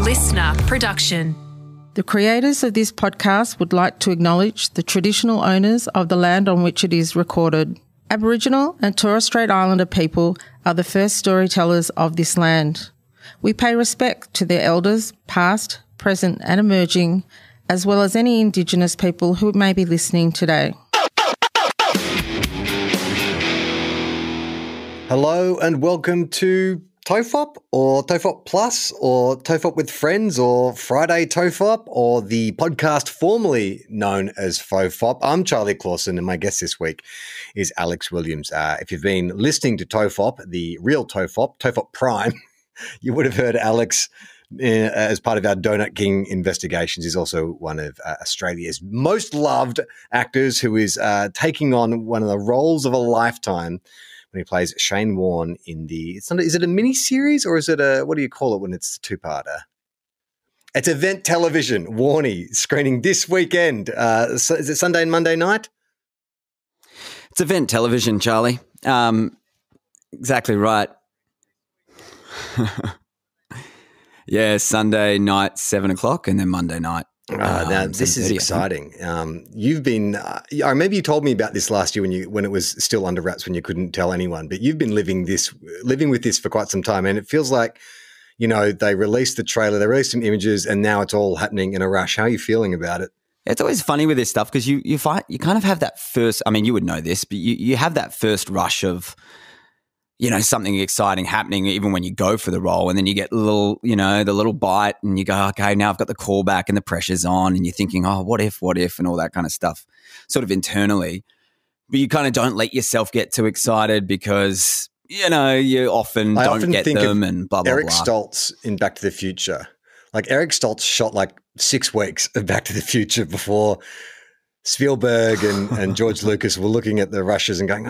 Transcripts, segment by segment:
listener production. The creators of this podcast would like to acknowledge the traditional owners of the land on which it is recorded. Aboriginal and Torres Strait Islander people are the first storytellers of this land. We pay respect to their elders, past, present and emerging, as well as any Indigenous people who may be listening today. Hello and welcome to TOFOP or TOFOP Plus or TOFOP with Friends or Friday TOFOP or the podcast formerly known as FOFOP. I'm Charlie Clausen and my guest this week is Alex Williams. If you've been listening to TOFOP, the real TOFOP, TOFOP Prime, you would have heard Alex as part of our Donut King investigations. He's also one of Australia's most loved actors who is taking on one of the roles of a lifetime when he plays Shane Warne in is it a mini-series or is it what do you call it when it's a two-parter? It's event television, Warnie, screening this weekend. Is it Sunday and Monday night? It's event television, Charlie. Exactly right. Yeah, Sunday night, 7 o'clock, and then Monday night. Now this is exciting. You've been. I remember you told me about this last year when it was still under wraps, when you couldn't tell anyone. But you've been living with this for quite some time, and it feels like, you know, they released the trailer, they released some images, and now it's all happening in a rush. How are you feeling about it? It's always funny with this stuff because you kind of have that first. I mean, you would know this, but you have that first rush of, you know, something exciting happening even when you go for the role, and then you get the little bite and you go, okay, now I've got the callback and the pressure's on and you're thinking, oh, what if, and all that kind of stuff sort of internally. But you kind of don't let yourself get too excited because, you know, you often don't get them and blah, blah, Eric blah. Stoltz in Back to the Future. Like Eric Stoltz shot like 6 weeks of Back to the Future before Spielberg and George Lucas were looking at the rushes and going,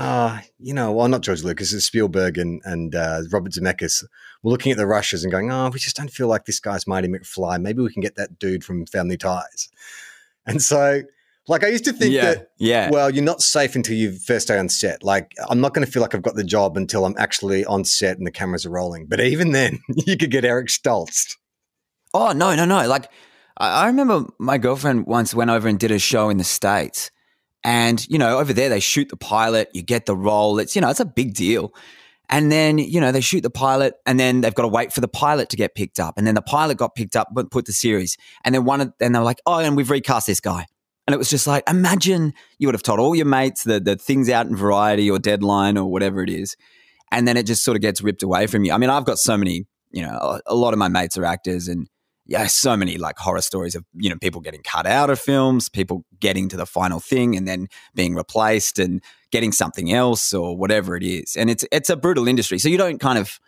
not George Lucas, it's Spielberg and Robert Zemeckis were looking at the rushes and going, we just don't feel like this guy's Marty McFly. Maybe we can get that dude from Family Ties. And so, like, I used to think well, you're not safe until you first day on set. Like, I'm not going to feel like I've got the job until I'm actually on set and the cameras are rolling. But even then, you could get Eric Stoltz. Oh, no. Like, I remember my girlfriend once went over and did a show in the States, and, you know, over there they shoot the pilot, you get the role. It's, you know, it's a big deal. And then, you know, they shoot the pilot and then they've got to wait for the pilot to get picked up. And then the pilot got picked up but put the series. And then they were like, oh, and we've recast this guy. And it was just like, imagine you would have told all your mates the things out in Variety or Deadline or whatever it is. And then it just sort of gets ripped away from you. I mean, I've got so many, you know, a lot of my mates are actors, and yeah, so many like horror stories of, you know, people getting cut out of films, people getting to the final thing and then being replaced and getting something else or whatever it is. And it's a brutal industry. So you don't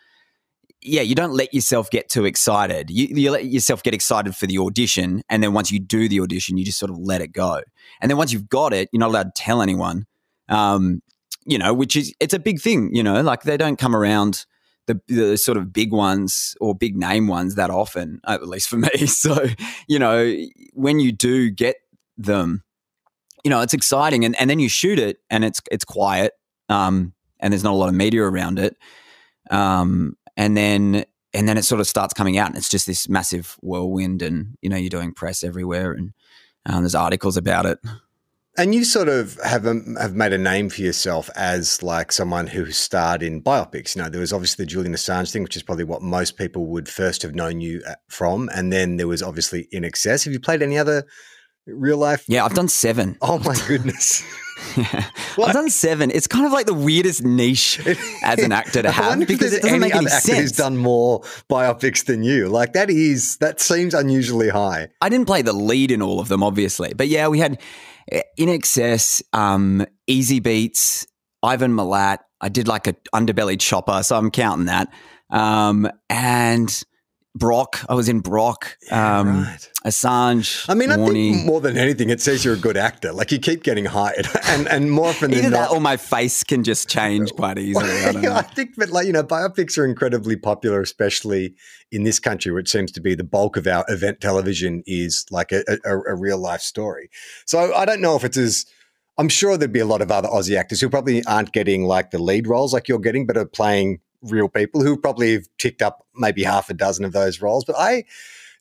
you don't let yourself get too excited. You let yourself get excited for the audition, and then once you do the audition, you just sort of let it go. And then once you've got it, you're not allowed to tell anyone, you know, it's a big thing, you know, like they don't come around the sort of big ones or big name ones that often, at least for me. So, you know, when you do get them, you know, it's exciting, and then you shoot it and it's quiet, and there's not a lot of media around it. And then it sort of starts coming out and it's just this massive whirlwind, and, you know, you're doing press everywhere and there's articles about it. And you sort of have made a name for yourself as like someone who starred in biopics. You know, there was obviously the Julian Assange thing, which is probably what most people would first have known you from. And then there was obviously In Excess. Have you played any other real life? Yeah, I've done 7. Oh my goodness. Yeah. I've done 7. It's kind of like the weirdest niche as an actor to have, because it doesn't make any sense. Who's done more biopics than you? Like that seems unusually high. I didn't play the lead in all of them, obviously, but yeah, we had In Excess, Easy Beats, Ivan Milat. I did like an underbelly chopper, so I'm counting that. And Brock, I was in Brock. Right. Assange. I mean, Warnie. I think more than anything, it says you're a good actor. Like you keep getting hired, and more often than Either not, that or my face can just change quite easily. I don't know. I think, but like, you know, biopics are incredibly popular, especially in this country, which seems to be the bulk of our event television is like a real life story. So I don't know if it's as. I'm sure there'd be a lot of other Aussie actors who probably aren't getting like the lead roles like you're getting, but are playing real people who probably have ticked up maybe half a dozen of those roles. But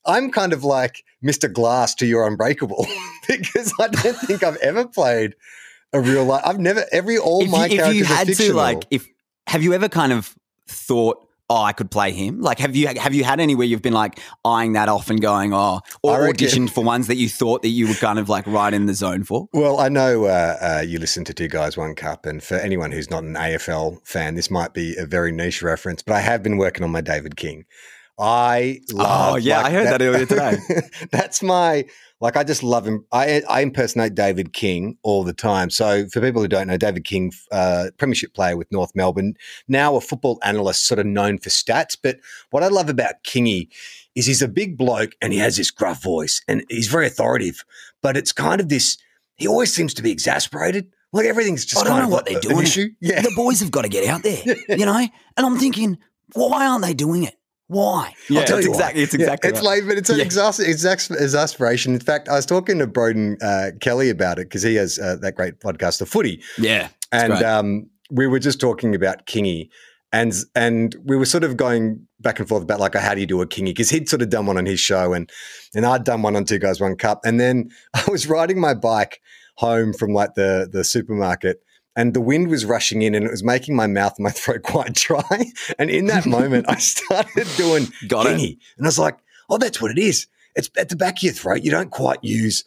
I'm kind of like Mr. Glass to your Unbreakable because I don't think I've ever played a real life. I've never my characters are fictional. Have you ever kind of thought, oh, I could play him? Like, have you had any where you've been like eyeing that off and going, or auditioned for ones that you thought that you were kind of like right in the zone for? Well, I know you listen to Two Guys, One Cup, and for anyone who's not an AFL fan, this might be a very niche reference, but I have been working on my David King. I love. Oh yeah, I heard that earlier today. That's I just love him. I impersonate David King all the time. So for people who don't know, David King, premiership player with North Melbourne, now a football analyst sort of known for stats. But what I love about Kingy is he's a big bloke and he has this gruff voice and he's very authoritative. But it's kind of this, he always seems to be exasperated. Like everything's just I don't know what they're doing. Yeah. The boys have got to get out there, you know? And I'm thinking, why aren't they doing it? Why? Yeah, it's exactly right. It's like, but it's an exasperation. In fact, I was talking to Broden Kelly about it because he has that great podcast, The Footy. Yeah, and we were just talking about Kingy, and we were sort of going back and forth about like how do you do a Kingy, because he'd sort of done one on his show and I'd done one on Two Guys, One Cup, and then I was riding my bike home from like the supermarket. And the wind was rushing in and it was making my mouth and my throat quite dry. And in that moment, I started doing Kingy. And I was like, oh, that's what it is. It's at the back of your throat. You don't quite use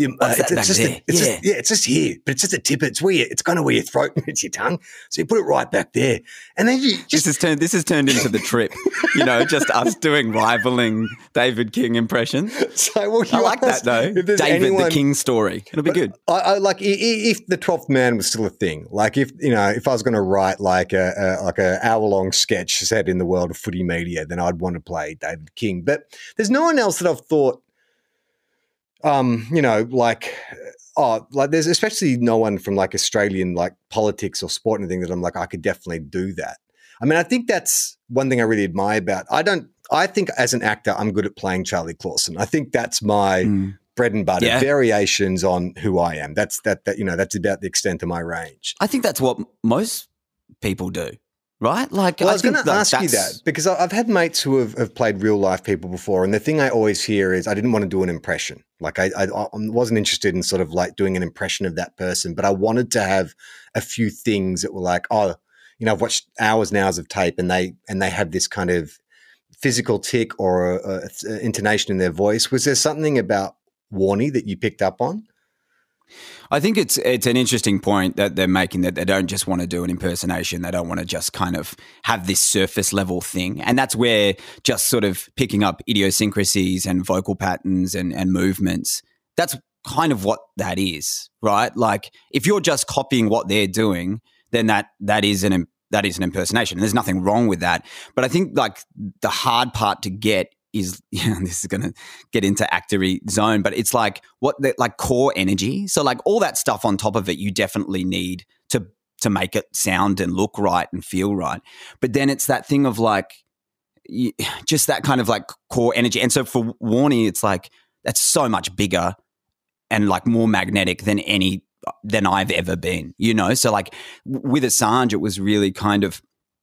it's just here, but it's just a tip. It's kind of where your throat meets your tongue. So you put it right back there, and then you just this has turned into the trip. You know, just us doing rivaling David King impressions. So I like that though. David the King story. It'll be good. I like if the 12th man was still a thing. Like if I was going to write like a hour-long sketch set in the world of footy media, then I'd want to play David King. But there's no one else that I've thought. There's especially no one from like Australian like politics or sport and anything that I'm like, I could definitely do that. I mean, I think that's one thing I really admire about. I think as an actor, I'm good at playing Charlie Clausen. I think that's my bread and butter, variations on who I am. That's about the extent of my range. I think that's what most people do. Right? Like, well, I was going to ask you that because I've had mates who have played real life people before, and the thing I always hear is I didn't want to do an impression. Like I wasn't interested in sort of like doing an impression of that person, but I wanted to have a few things that were like, I've watched hours and hours of tape, and they have this kind of physical tick or a intonation in their voice. Was there something about Warnie that you picked up on? I think it's an interesting point that they're making, that they don't just want to do an impersonation. They don't want to just kind of have this surface level thing. And that's where just sort of picking up idiosyncrasies and vocal patterns and movements, that's kind of what that is, right? Like if you're just copying what they're doing, then that is an impersonation. And there's nothing wrong with that. But I think like the hard part to get is, this is going to get into actory zone, but it's like like core energy. So like all that stuff on top of it, you definitely need to make it sound and look right and feel right. But then it's that thing of like, just that kind of like core energy. And so for Warnie, it's like, that's so much bigger and like more magnetic than I've ever been, So like with Assange, it was really kind of,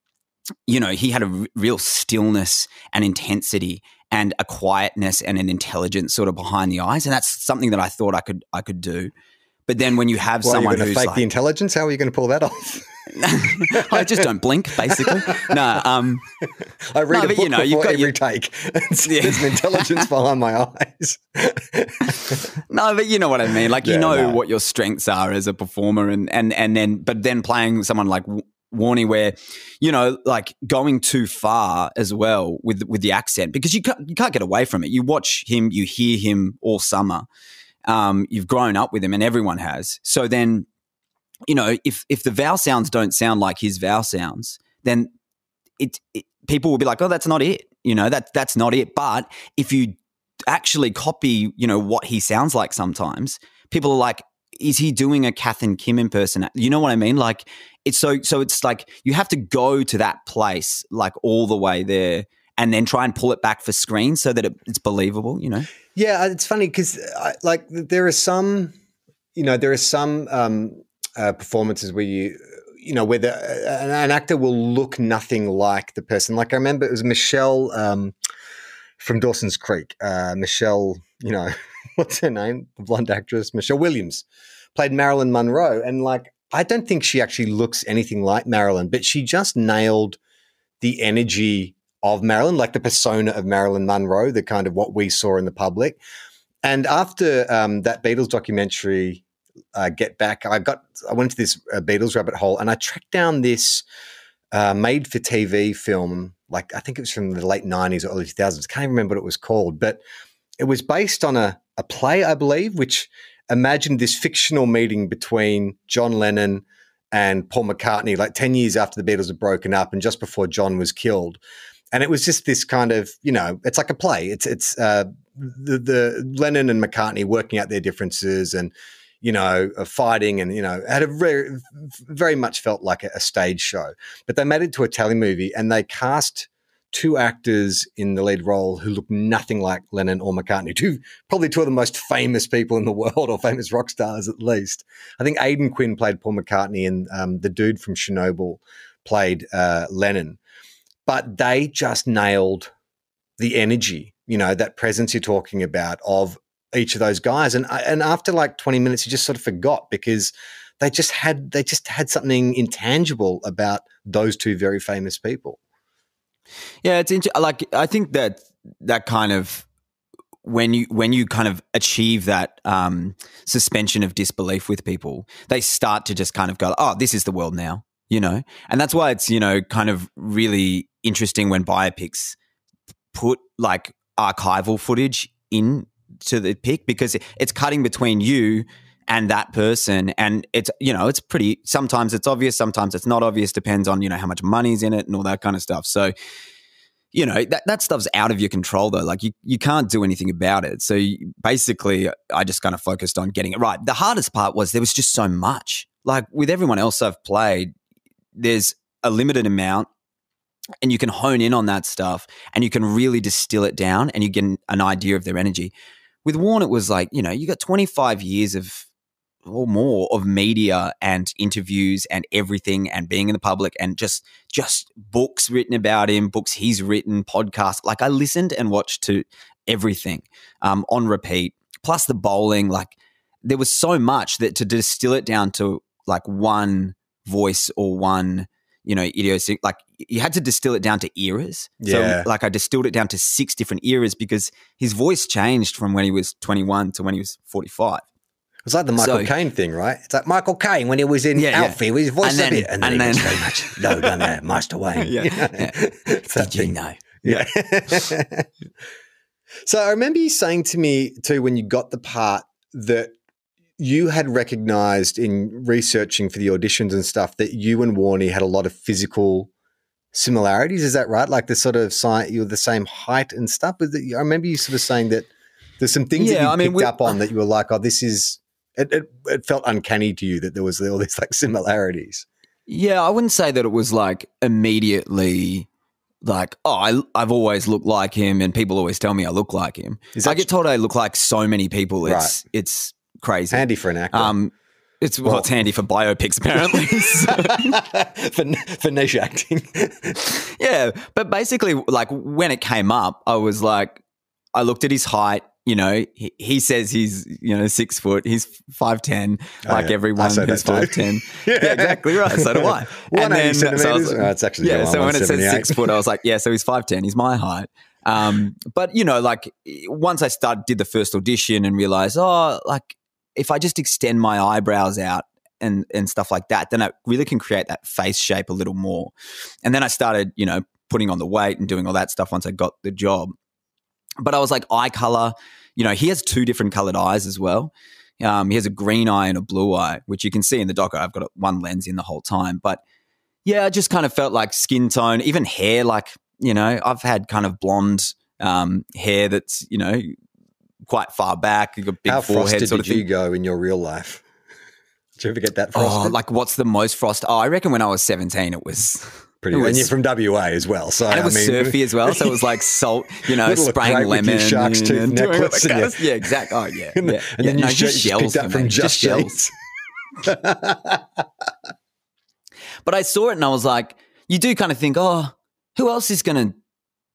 he had a real stillness and intensity and a quietness and an intelligence sort of behind the eyes. And that's something that I thought I could do. But then when you have someone who's fake like, the intelligence, how are you going to pull that off? I just don't blink, basically. I read a book before every take. There's an intelligence behind my eyes. No, but you know what I mean. Like, what your strengths are as a performer and then playing someone like Warnie where, like going too far as well with the accent, because you can't get away from it. You watch him, you hear him all summer. You've grown up with him and everyone has. So then, if the vowel sounds don't sound like his vowel sounds, then people will be like, oh, that's not it. That's not it. But if you actually copy, what he sounds like sometimes, people are like, is he doing a Kath and Kim impersonation? You know what I mean? Like it's so it's like you have to go to that place, like all the way there, and then try and pull it back for screen so that it's believable, Yeah, it's funny because like there are some performances where where an actor will look nothing like the person. Like I remember it was Michelle, from Dawson's Creek, Michelle, what's her name? The blonde actress, Michelle Williams, played Marilyn Monroe. And like, I don't think she actually looks anything like Marilyn, but she just nailed the energy of Marilyn, like the persona of Marilyn Monroe, the kind of what we saw in the public. And after that Beatles documentary, Get Back, I went into this Beatles rabbit hole, and I tracked down this made-for-TV film, like I think it was from the late 90s or early 2000s. Can't even remember what it was called, but it was based on a play, I believe, which imagined this fictional meeting between John Lennon and Paul McCartney, like 10 years after the Beatles had broken up and just before John was killed. And it was just this kind of, it's like a play. It's the Lennon and McCartney working out their differences and, fighting and, had a very, very much felt like a stage show. But they made it to a telemovie and they cast two actors in the lead role who look nothing like Lennon or McCartney, probably two of the most famous people in the world, or famous rock stars at least. I think Aidan Quinn played Paul McCartney and the dude from Chernobyl played Lennon. But they just nailed the energy, that presence you're talking about of each of those guys. And after like 20 minutes, you just sort of forgot because they just had something intangible about those two very famous people. Yeah, it's like I think that kind of when you kind of achieve that suspension of disbelief with people, they start to just kind of go, oh, this is the world now, and that's why it's kind of really interesting when biopics put like archival footage into the pic, because it's cutting between you and that person, and it's it's pretty, sometimes it's obvious, sometimes it's not obvious, depends on how much money's in it and all that kind of stuff. So that stuff's out of your control though. Like you can't do anything about it. So basically I just kind of focused on getting it right. The hardest part was there was just so much. Like with everyone else I've played, there's a limited amount and you can hone in on that stuff and you can really distill it down and you get an idea of their energy. With Warne, it was like, you got 25 years of or more of media and interviews and everything and being in the public and just books written about him, books he's written, podcasts. Like I listened and watched to everything on repeat, plus the bowling. Like there was so much that to distill it down to like one voice or one, idiosyncratic, like you had to distill it down to eras. Yeah. So like I distilled it down to 6 different eras because his voice changed from when he was 21 to when he was 45. It's like the Michael Caine thing, right? It's like Michael Caine when he was in Alfie with his voice a bit. And then he was very much low down there, Master Wayne. Did you know? Yeah. So I remember you saying to me too when you got the part that you had recognised in researching for the auditions and stuff that you and Warnie had a lot of physical similarities. Is that right? Like the sort of you're the same height and stuff. I remember you sort of saying that there's some things that you picked up on that you were like, oh, this is. It felt uncanny to you that there was all these like similarities. Yeah, I wouldn't say that it was like immediately like, oh, I've always looked like him and people always tell me I look like him. I get told I look like so many people. It's crazy. Handy for an actor. It's handy for biopics apparently. for niche acting. Yeah, but basically like when it came up, I was like, I looked at his height. He says he's 6 foot. He's 5'10", everyone who's 5'10". Yeah, exactly right. So do I. 180 centimeters. It's actually so when it says 6 foot, I was like, yeah. So he's 5'10". He's my height. But like once I did the first audition and realized, like if I just extend my eyebrows out and stuff like that, then I really can create that face shape a little more. And then I started, putting on the weight and doing all that stuff once I got the job. But I was like, eye color, he has 2 different colored eyes as well. He has a green eye and a blue eye, which you can see in the doco. I've got one lens in the whole time. But yeah, I just kind of felt like skin tone, even hair, like, I've had kind of blonde hair that's, quite far back. You've got big How forehead frosted sort of did you thing. go in your real life? Did you ever get that frosted? Oh, like what's the most frost? Oh, I reckon when I was 17, it was... And you're from WA as well. So, and it was surfy as well. So it was like salt, spraying lemon. Shark's tooth necklace. Yeah, exactly. Oh, yeah. And then you just shells picked up from Just Shells. But I saw it and I was like, you do kind of think, oh, who else is going to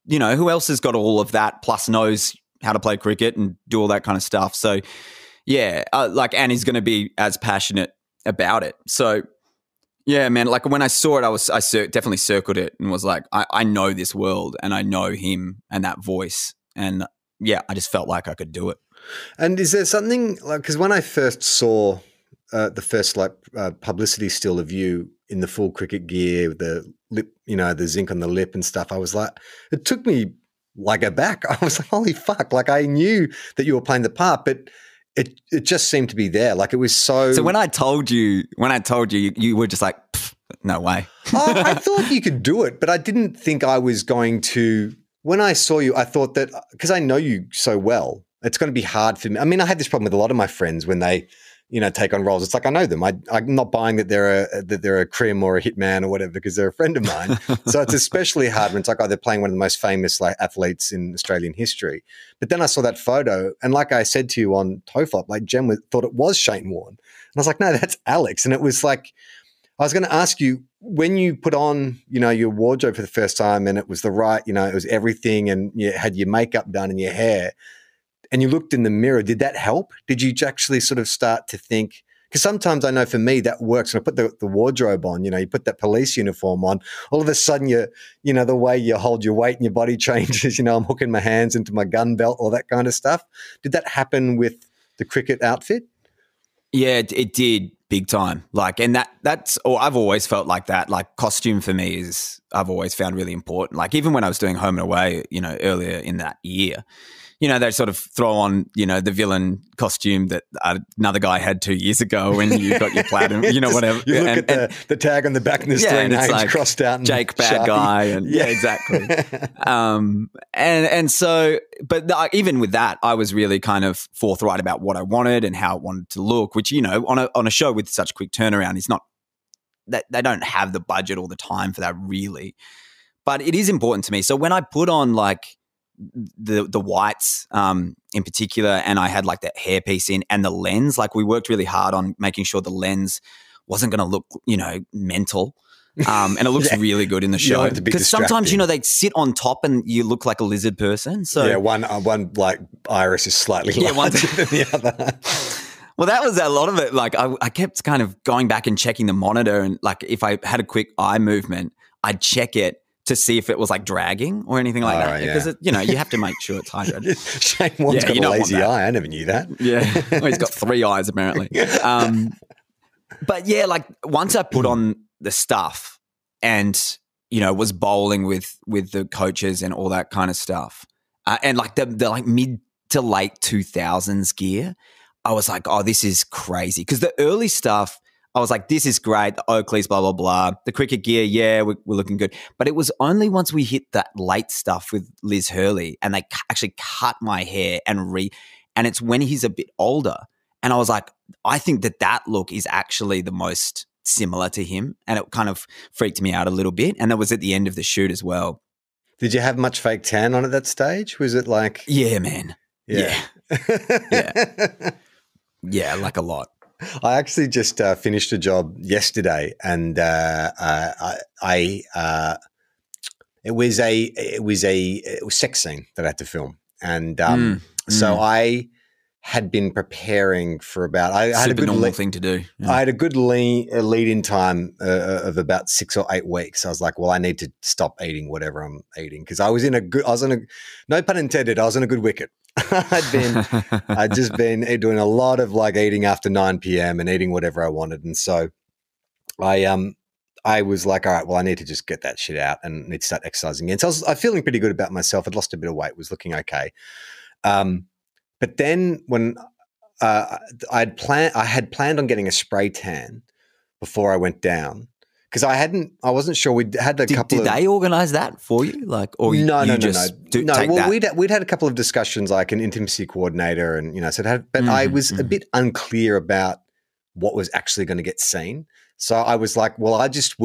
you know, who else has got all of that plus knows how to play cricket and do all that kind of stuff? So, yeah, and he's going to be as passionate about it. So, yeah, man, like when I saw it, I definitely circled it and was like, I know this world and I know him and that voice. And yeah, I just felt like I could do it. And is there something like, because when I first saw the first publicity still of you in the full cricket gear, with the lip, you know, the zinc on the lip and stuff, I was like, it took me like aback. I was like, holy fuck. Like I knew that you were playing the part, but it just seemed to be there. Like it was so. So when I told you, you were just like, no way. I thought you could do it, but I didn't think I was going to. When I saw you, I thought that because I know you so well, it's going to be hard for me. I mean, I had this problem with a lot of my friends when they, you know, take on roles. It's like I know them. I'm not buying that they're a crim or a hitman or whatever because they're a friend of mine. So it's especially hard when it's like, oh, they're playing one of the most famous like athletes in Australian history. But then I saw that photo, and like I said to you on TOFOP, like Jem thought it was Shane Warne, and I was like, no, that's Alex. And it was like, I was going to ask you, when you put on, you know, your wardrobe for the first time, and it was the right, you know, it was everything, and you had your makeup done and your hair, and you looked in the mirror, did that help? Did you actually sort of start to think, because sometimes I know for me that works. When I put the wardrobe on, you know, you put that police uniform on, all of a sudden you know, the way you hold your weight and your body changes, you know, I'm hooking my hands into my gun belt, all that kind of stuff. Did that happen with the cricket outfit? Yeah, it did big time. Like, and that's, or I've always felt like that. Like costume for me I've always found really important. Like even when I was doing Home and Away, you know, earlier in that year, you know, they sort of throw on, you know, the villain costume that another guy had 2 years ago when you got your platinum, you know, whatever. You look at the tag on the back and there's three names like crossed out. And Jake, bad Sharpie guy. And yeah, exactly. And so, but even with that, I was really kind of forthright about what I wanted and how I wanted to look, which, you know, on a show with such quick turnaround, it's not that they don't have the budget or the time for that really. But it is important to me. So when I put on like, the whites in particular, and I had like that hairpiece in and the lens, like we worked really hard on making sure the lens wasn't going to look, you know, mental. And it looks really good in the show because sometimes, you know, they sit on top and you look like a lizard person. So yeah, one like iris is slightly larger than the other. Well, that was a lot of it. Like I kept kind of going back and checking the monitor, and like if I had a quick eye movement, I'd check it to see if it was like dragging or anything like that. Because, you know, you have to make sure it's hydrated. Shane Warne's got a lazy eye. I never knew that. Yeah. Well, he's got 3 eyes apparently. But yeah, like once I put on the stuff and, you know, was bowling with the coaches and all that kind of stuff, and like the like mid to late 2000s gear, I was like, oh, this is crazy. Because the early stuff, I was like, this is great. The Oakleys, blah, blah, blah. The cricket gear, yeah, we're looking good. But it was only once we hit that late stuff with Liz Hurley and they actually cut my hair and it's when he's a bit older. And I was like, I think that look is actually the most similar to him. And it kind of freaked me out a little bit. And that was at the end of the shoot as well. Did you have much fake tan on at that stage? Was it like? Yeah, man. Yeah. Yeah, like a lot. I actually just finished a job yesterday, and it was a sex scene that I had to film, and so I had been preparing for about. I had a good normal thing to do. Yeah. I had a good lead-in time of about 6 or 8 weeks. I was like, well, I need to stop eating whatever I'm eating because I was on a no pun intended. I was on a good wicket. I'd just been doing a lot of like eating after 9 p.m. and eating whatever I wanted. And so I was like, all right, well, I need to just get that shit out and need to start exercising again. So I was feeling pretty good about myself. I'd lost a bit of weight, was looking okay. But then when I had planned on getting a spray tan before I went down. Because I wasn't sure. We'd had a couple. Did they organise that for you? Like, or no. Well, we'd had a couple of discussions, like an intimacy coordinator, and you know, but I was a bit unclear about what was actually going to get seen. So I was like, well, I just will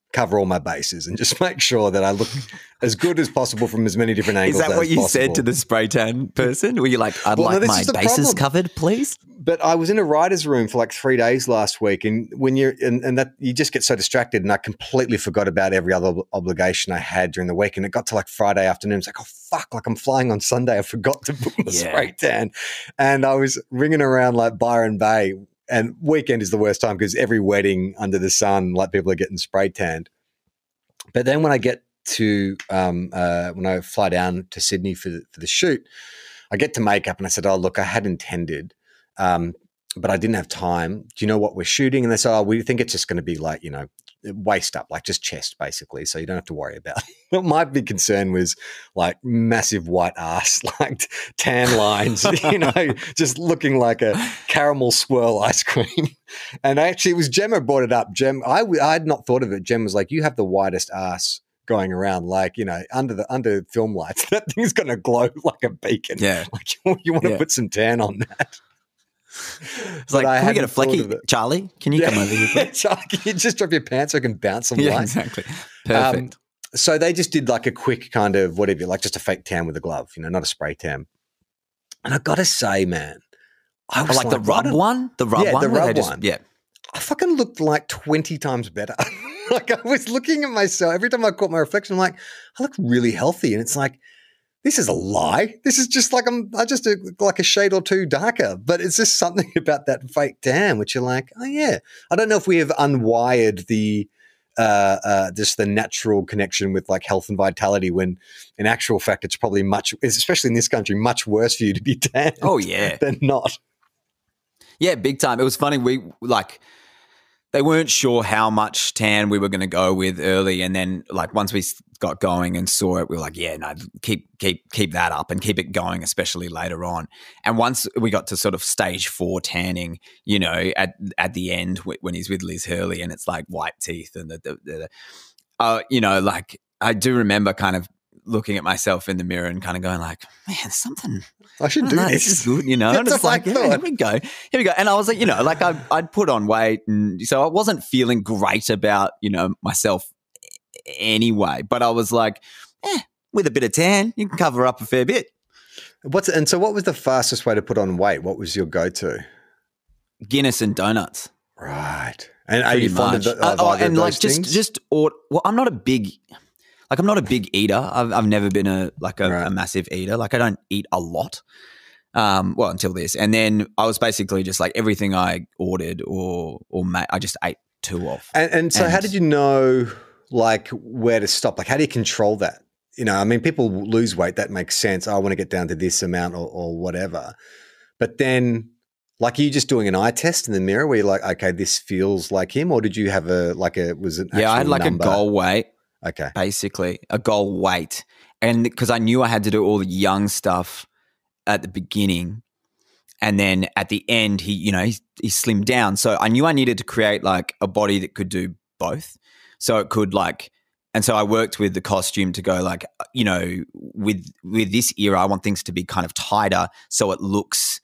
cover all my bases and just make sure that I look as good as possible from as many different angles. Is that what you said to the spray tan person? Were you like, I'd like my bases covered, please? But I was in a writer's room for like 3 days last week, and when you're and that you just get so distracted, and I completely forgot about every other obligation I had during the week, and it got to like Friday afternoon. It's like, oh fuck, like I'm flying on Sunday. I forgot to book the spray tan, and I was ringing around like Byron Bay. And weekend is the worst time because every wedding under the sun, like people are getting spray tanned. But then when I get to when I fly down to Sydney for the shoot, I get to makeup and I said, oh, look, I had intended, but I didn't have time. Do you know what we're shooting? And they said, oh, we think it's just going to be like, you know, waist up, like just chest basically. So you don't have to worry about it. My big concern was like massive white ass, like tan lines, you know, just looking like a caramel swirl ice cream. And actually it was Gemma brought it up. I had not thought of it. Gem was like, you have the whitest ass going around, like, you know, under film lights, that thing's going to glow like a beacon. Yeah. Like you want to put some tan on that. It's like, can we get a flecky? Charlie, can you come over here, please? Charlie, can you just drop your pants so I can bounce some light? Exactly. Perfect. So they just did like a quick kind of whatever, like just a fake tan with a glove, you know, not a spray tan. And I got to say, man, I was like the rub one? The rub one? The rub one. Yeah. I fucking looked like 20 times better. Like I was looking at myself. Every time I caught my reflection, I'm like, I look really healthy. And it's like, this is a lie. This is just like I just look like a shade or two darker. But it's just something about that fake tan, which you're like, oh yeah. I don't know if we have unwired the just the natural connection with like health and vitality, when in actual fact it's probably much, especially in this country, much worse for you to be tan. Oh yeah, than not. Yeah, big time. It was funny. They weren't sure how much tan we were going to go with early, and then like once we got going and saw it, we were like, yeah, no, keep that up and keep it going, especially later on. And once we got to sort of stage 4 tanning, you know, at the end when he's with Liz Hurley and it's like white teeth and you know, like I do remember kind of looking at myself in the mirror and kind of going like, man, something. I should do this. This is good, you know. And it's like, yeah, here we go. And I was like, you know, like I'd put on weight, and so I wasn't feeling great about, you know, myself anyway. But I was like, with a bit of tan, you can cover up a fair bit. So what was the fastest way to put on weight? What was your go-to? Guinness and donuts. Right. And are you fond of either and of like those things? well, I'm not a big eater. I've never been a massive eater. Like I don't eat a lot. Well, until this. And then I was basically just like everything I ordered or made, I just ate 2 of. And so how did you know like where to stop? Like how do you control that? You know, I mean, people lose weight. That makes sense. I want to get down to this amount or whatever. But then like, are you just doing an eye test in the mirror where you're like, okay, this feels like him? Or did you have was it? Yeah, I had like number? a goal weight. Okay. Basically a goal weight. And because I knew I had to do all the young stuff at the beginning, and then at the end he slimmed down. So I knew I needed to create like a body that could do both. So it could like, and so I worked with the costume to go like, you know, with this era, I want things to be kind of tighter so he looks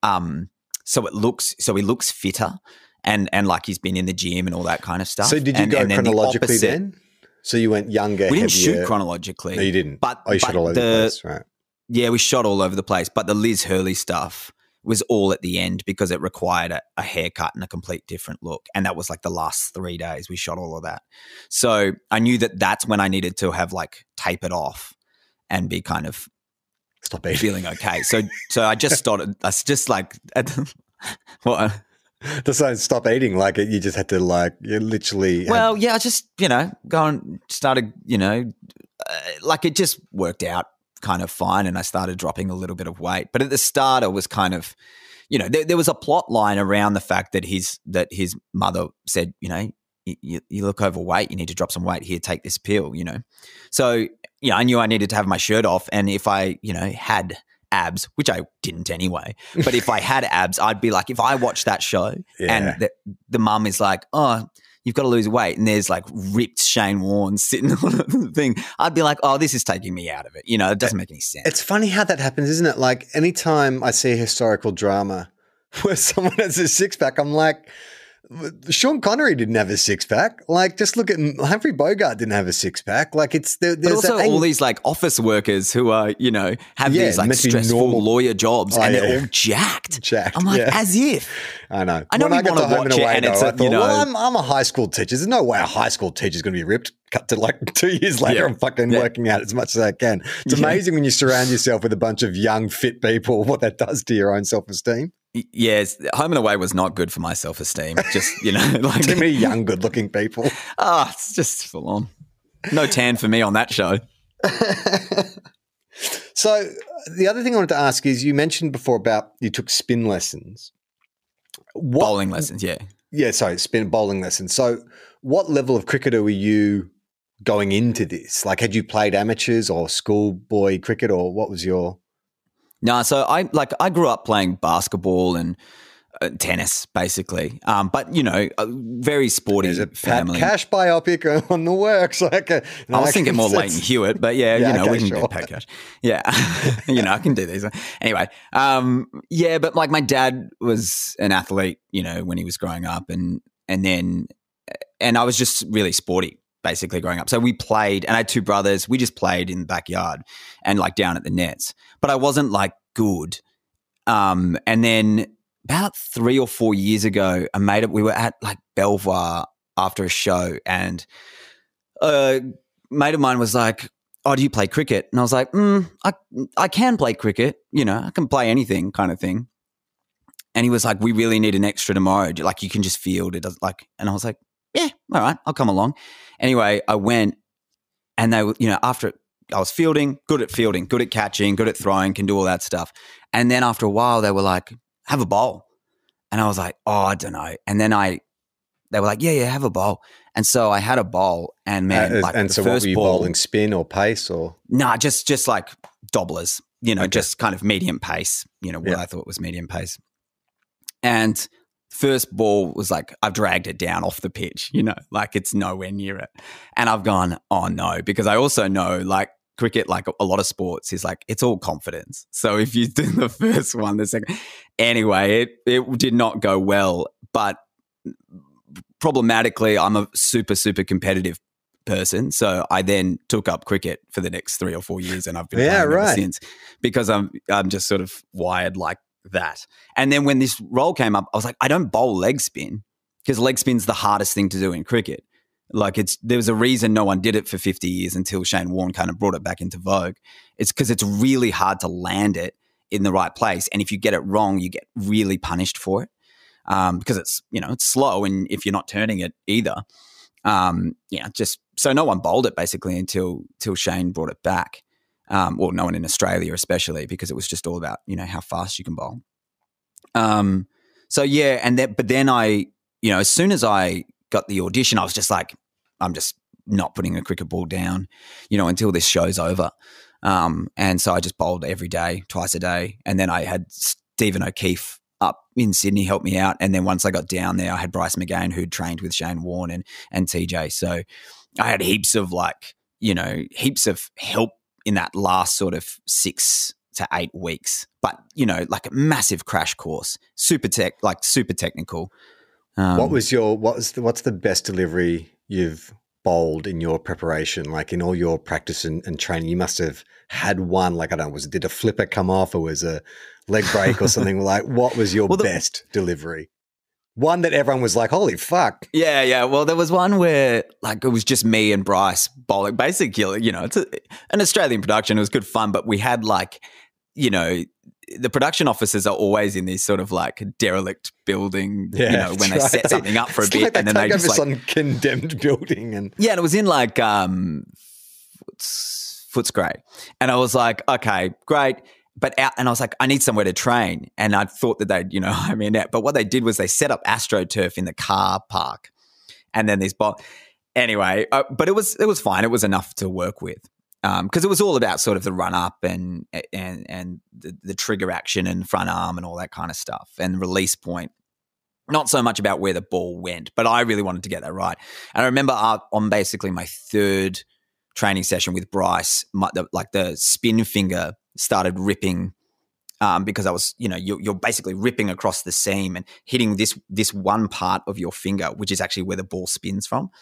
fitter and like he's been in the gym and all that kind of stuff. So did you go chronologically then? So you went younger, we didn't heavier. Shoot chronologically. No, you didn't. You shot all over the place, right? Yeah, we shot all over the place. But the Liz Hurley stuff was all at the end because it required a haircut and a complete different look. And that was like the last 3 days we shot all of that. So I knew that's when I needed to have like tape it off and be kind of stop eating. Feeling okay. So I just started. I just like what. So stop eating, like you just had to like you literally. Well, yeah, I just go and started like it just worked out kind of fine, and I started dropping a little bit of weight. But at the start, it was kind of there was a plot line around the fact that his mother said you look overweight, you need to drop some weight. Here, take this pill. So I knew I needed to have my shirt off, and if I had abs, which I didn't anyway, but if I had abs, I'd be like, if I watch that show and the mum is like, oh, you've got to lose weight, and there's like ripped Shane Warne sitting on the thing, I'd be like, oh, this is taking me out of it. It doesn't make any sense. It's funny how that happens, isn't it? Like anytime I see a historical drama where someone has a six-pack, I'm like, Sean Connery didn't have a six pack. Like, just look at Humphrey Bogart didn't have a six pack. Like, but also all these like office workers who are, have these like stressful lawyer jobs, and they're all jacked. I'm like, as if. I know. I know we want to watch it, and it's I'm a high school teacher. There's no way a high school teacher's going to be ripped. Cut to like 2 years later, I'm fucking working out as much as I can. It's amazing when you surround yourself with a bunch of young, fit people, what that does to your own self-esteem. Yes, Home and Away was not good for my self-esteem. Just, like too many young, good-looking people. It's just full on. No tan for me on that show. So the other thing I wanted to ask is, you mentioned before about you took spin lessons. Bowling lessons, yeah. Yeah, sorry, bowling lessons. So what level of cricketer were you going into this? Like, had you played amateurs or schoolboy cricket, or what was your... No, so I grew up playing basketball and tennis, basically. But a very sporty family. Cash biopic on the works. I was thinking more Leighton Hewitt, but we can do Pat Cash. Yeah, I can do these. Anyway, but like my dad was an athlete, when he was growing up, and I was just really sporty, basically, growing up. So we played, and I had two brothers. We just played in the backyard and like down at the nets. But I wasn't like good. And then about 3 or 4 years ago, we were at like Belvoir after a show, and a mate of mine was like, "Oh, do you play cricket?" And I was like, I can play cricket. I can play anything, kind of thing. And he was like, "We really need an extra tomorrow. Like, you can just field it." And I was like, "Yeah, all right, I'll come along." Anyway, I went, and they were, after I was fielding, good at catching, good at throwing, can do all that stuff. And then after a while, they were like, "Have a bowl." And I was like, "Oh, I don't know." And then they were like, yeah, have a bowl. And so I had a bowl, and man, so what were you bowling, spin or pace or? Nah, just like dobblers, just kind of medium pace, what I thought was medium pace. And first ball was like, I've dragged it down off the pitch, like it's nowhere near it. And I've gone, oh no, because I also know like cricket, like a lot of sports, is like, it's all confidence. So if you do the first one, the second, anyway, it did not go well. But problematically, I'm a super, super competitive person. So I then took up cricket for the next 3 or 4 years, and I've been playing ever since, because I'm just sort of wired like that. And then when this role came up, I was like, I don't bowl leg spin, because leg spin's the hardest thing to do in cricket. Like there was a reason no one did it for 50 years until Shane Warne kind of brought it back into vogue. It's because it's really hard to land it in the right place. And if you get it wrong, you get really punished for it, because it's, it's slow, and if you're not turning it either. Just so no one bowled it basically until Shane brought it back. Well, no one in Australia especially, because it was just all about, how fast you can bowl. But then I, as soon as I got the audition, I was just like, I'm just not putting a cricket ball down, until this show's over. And so I just bowled every day, twice a day. And then I had Stephen O'Keefe up in Sydney help me out. And then once I got down there, I had Bryce McGain, who'd trained with Shane Warne and TJ. So I had heaps of help in that last sort of 6 to 8 weeks. But, like a massive crash course, super technical. What's the best delivery you've bowled in your preparation? Like in all your practice and training, you must have had one, like, I don't know, did a flipper come off, or was a leg break or something? Like, what was your best delivery? One that everyone was like, holy fuck. Yeah. Well, there was one where like it was just me and Bryce bowling. Basically, it's an Australian production. It was good fun, but we had like, the production officers are always in this sort of like derelict building, when they set something up for a bit, like and then they just some condemned building. And it was in like Footscray, and I was like, okay, great. But and I was like, I need somewhere to train. And I thought that they'd, but what they did was they set up AstroTurf in the car park. And then anyway, but it was fine. It was enough to work with. Because it was all about sort of the run up and the trigger action and front arm and all that kind of stuff, and release point. Not so much about where the ball went, but I really wanted to get that right. And I remember on basically my third training session with Bryce, the spin finger started ripping because I was, you're basically ripping across the seam and hitting this one part of your finger, which is actually where the ball spins from.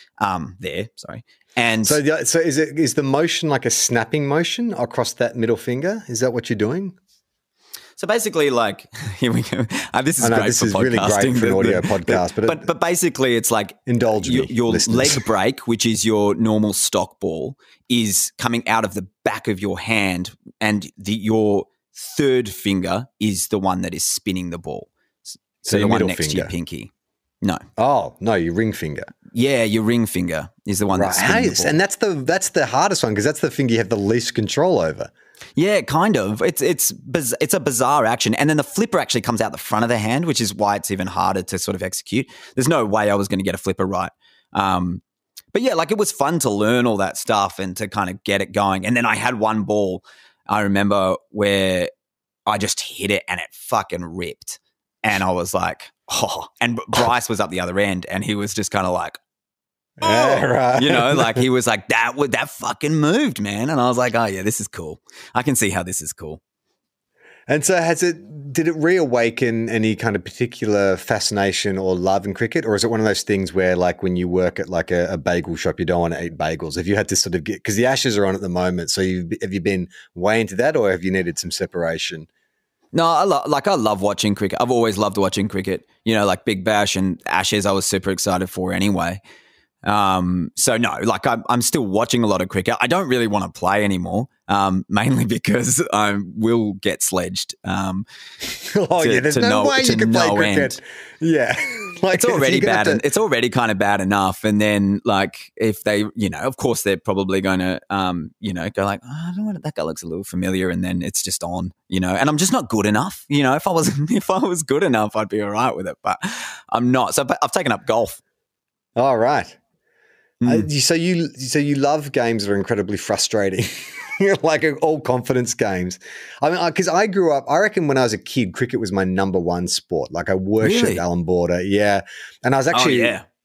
And so is the motion like a snapping motion across that middle finger? Is that what you're doing? So basically, like, here we go. This is great. This is really great for an audio podcast, but basically, it's like indulge me, your listeners. leg break, which is your normal stock ball, is coming out of the back of your hand, and your third finger is the one that is spinning the ball. So the one next to your pinky. No. Oh no, your ring finger. Yeah, your ring finger is the one that's spinning the ball. And that's the hardest one because that's the finger you have the least control over. Yeah, kind of. It's a bizarre action. And then the flipper actually comes out the front of the hand, which is why it's even harder to sort of execute. There's no way I was going to get a flipper right. But yeah, like it was fun to learn all that stuff and to kind of get it going. And then I had one ball, I remember, where I just hit it and it fucking ripped. And I was like, oh. And Bryce was up the other end and he was just kind of like, oh, yeah, right. Like he was like, that fucking moved, man. And I was like, oh yeah, this is cool. I can see how this is cool. And so did it reawaken any kind of particular fascination or love in cricket? Or is it one of those things where like when you work at like a bagel shop, you don't want to eat bagels? Have you had to sort of because the Ashes are on at the moment. So have you been way into that or have you needed some separation? No, I love watching cricket. I've always loved watching cricket, like Big Bash and Ashes I was super excited for anyway. So no, like I'm still watching a lot of cricket. I don't really want to play anymore, mainly because I will get sledged. There's no way you can play cricket. Yeah. Like it's already bad. It's already kind of bad enough. And then like if they, of course they're probably going to, go like, oh, I don't know, that guy looks a little familiar. And then it's just on, and I'm just not good enough. If I was good enough, I'd be all right with it, but I'm not. So I've taken up golf. All right. So you love games that are incredibly frustrating, like all confidence games. I mean, because I grew up, I reckon when I was a kid, cricket was my number one sport. Like I worshipped Alan Border, yeah. And I was actually,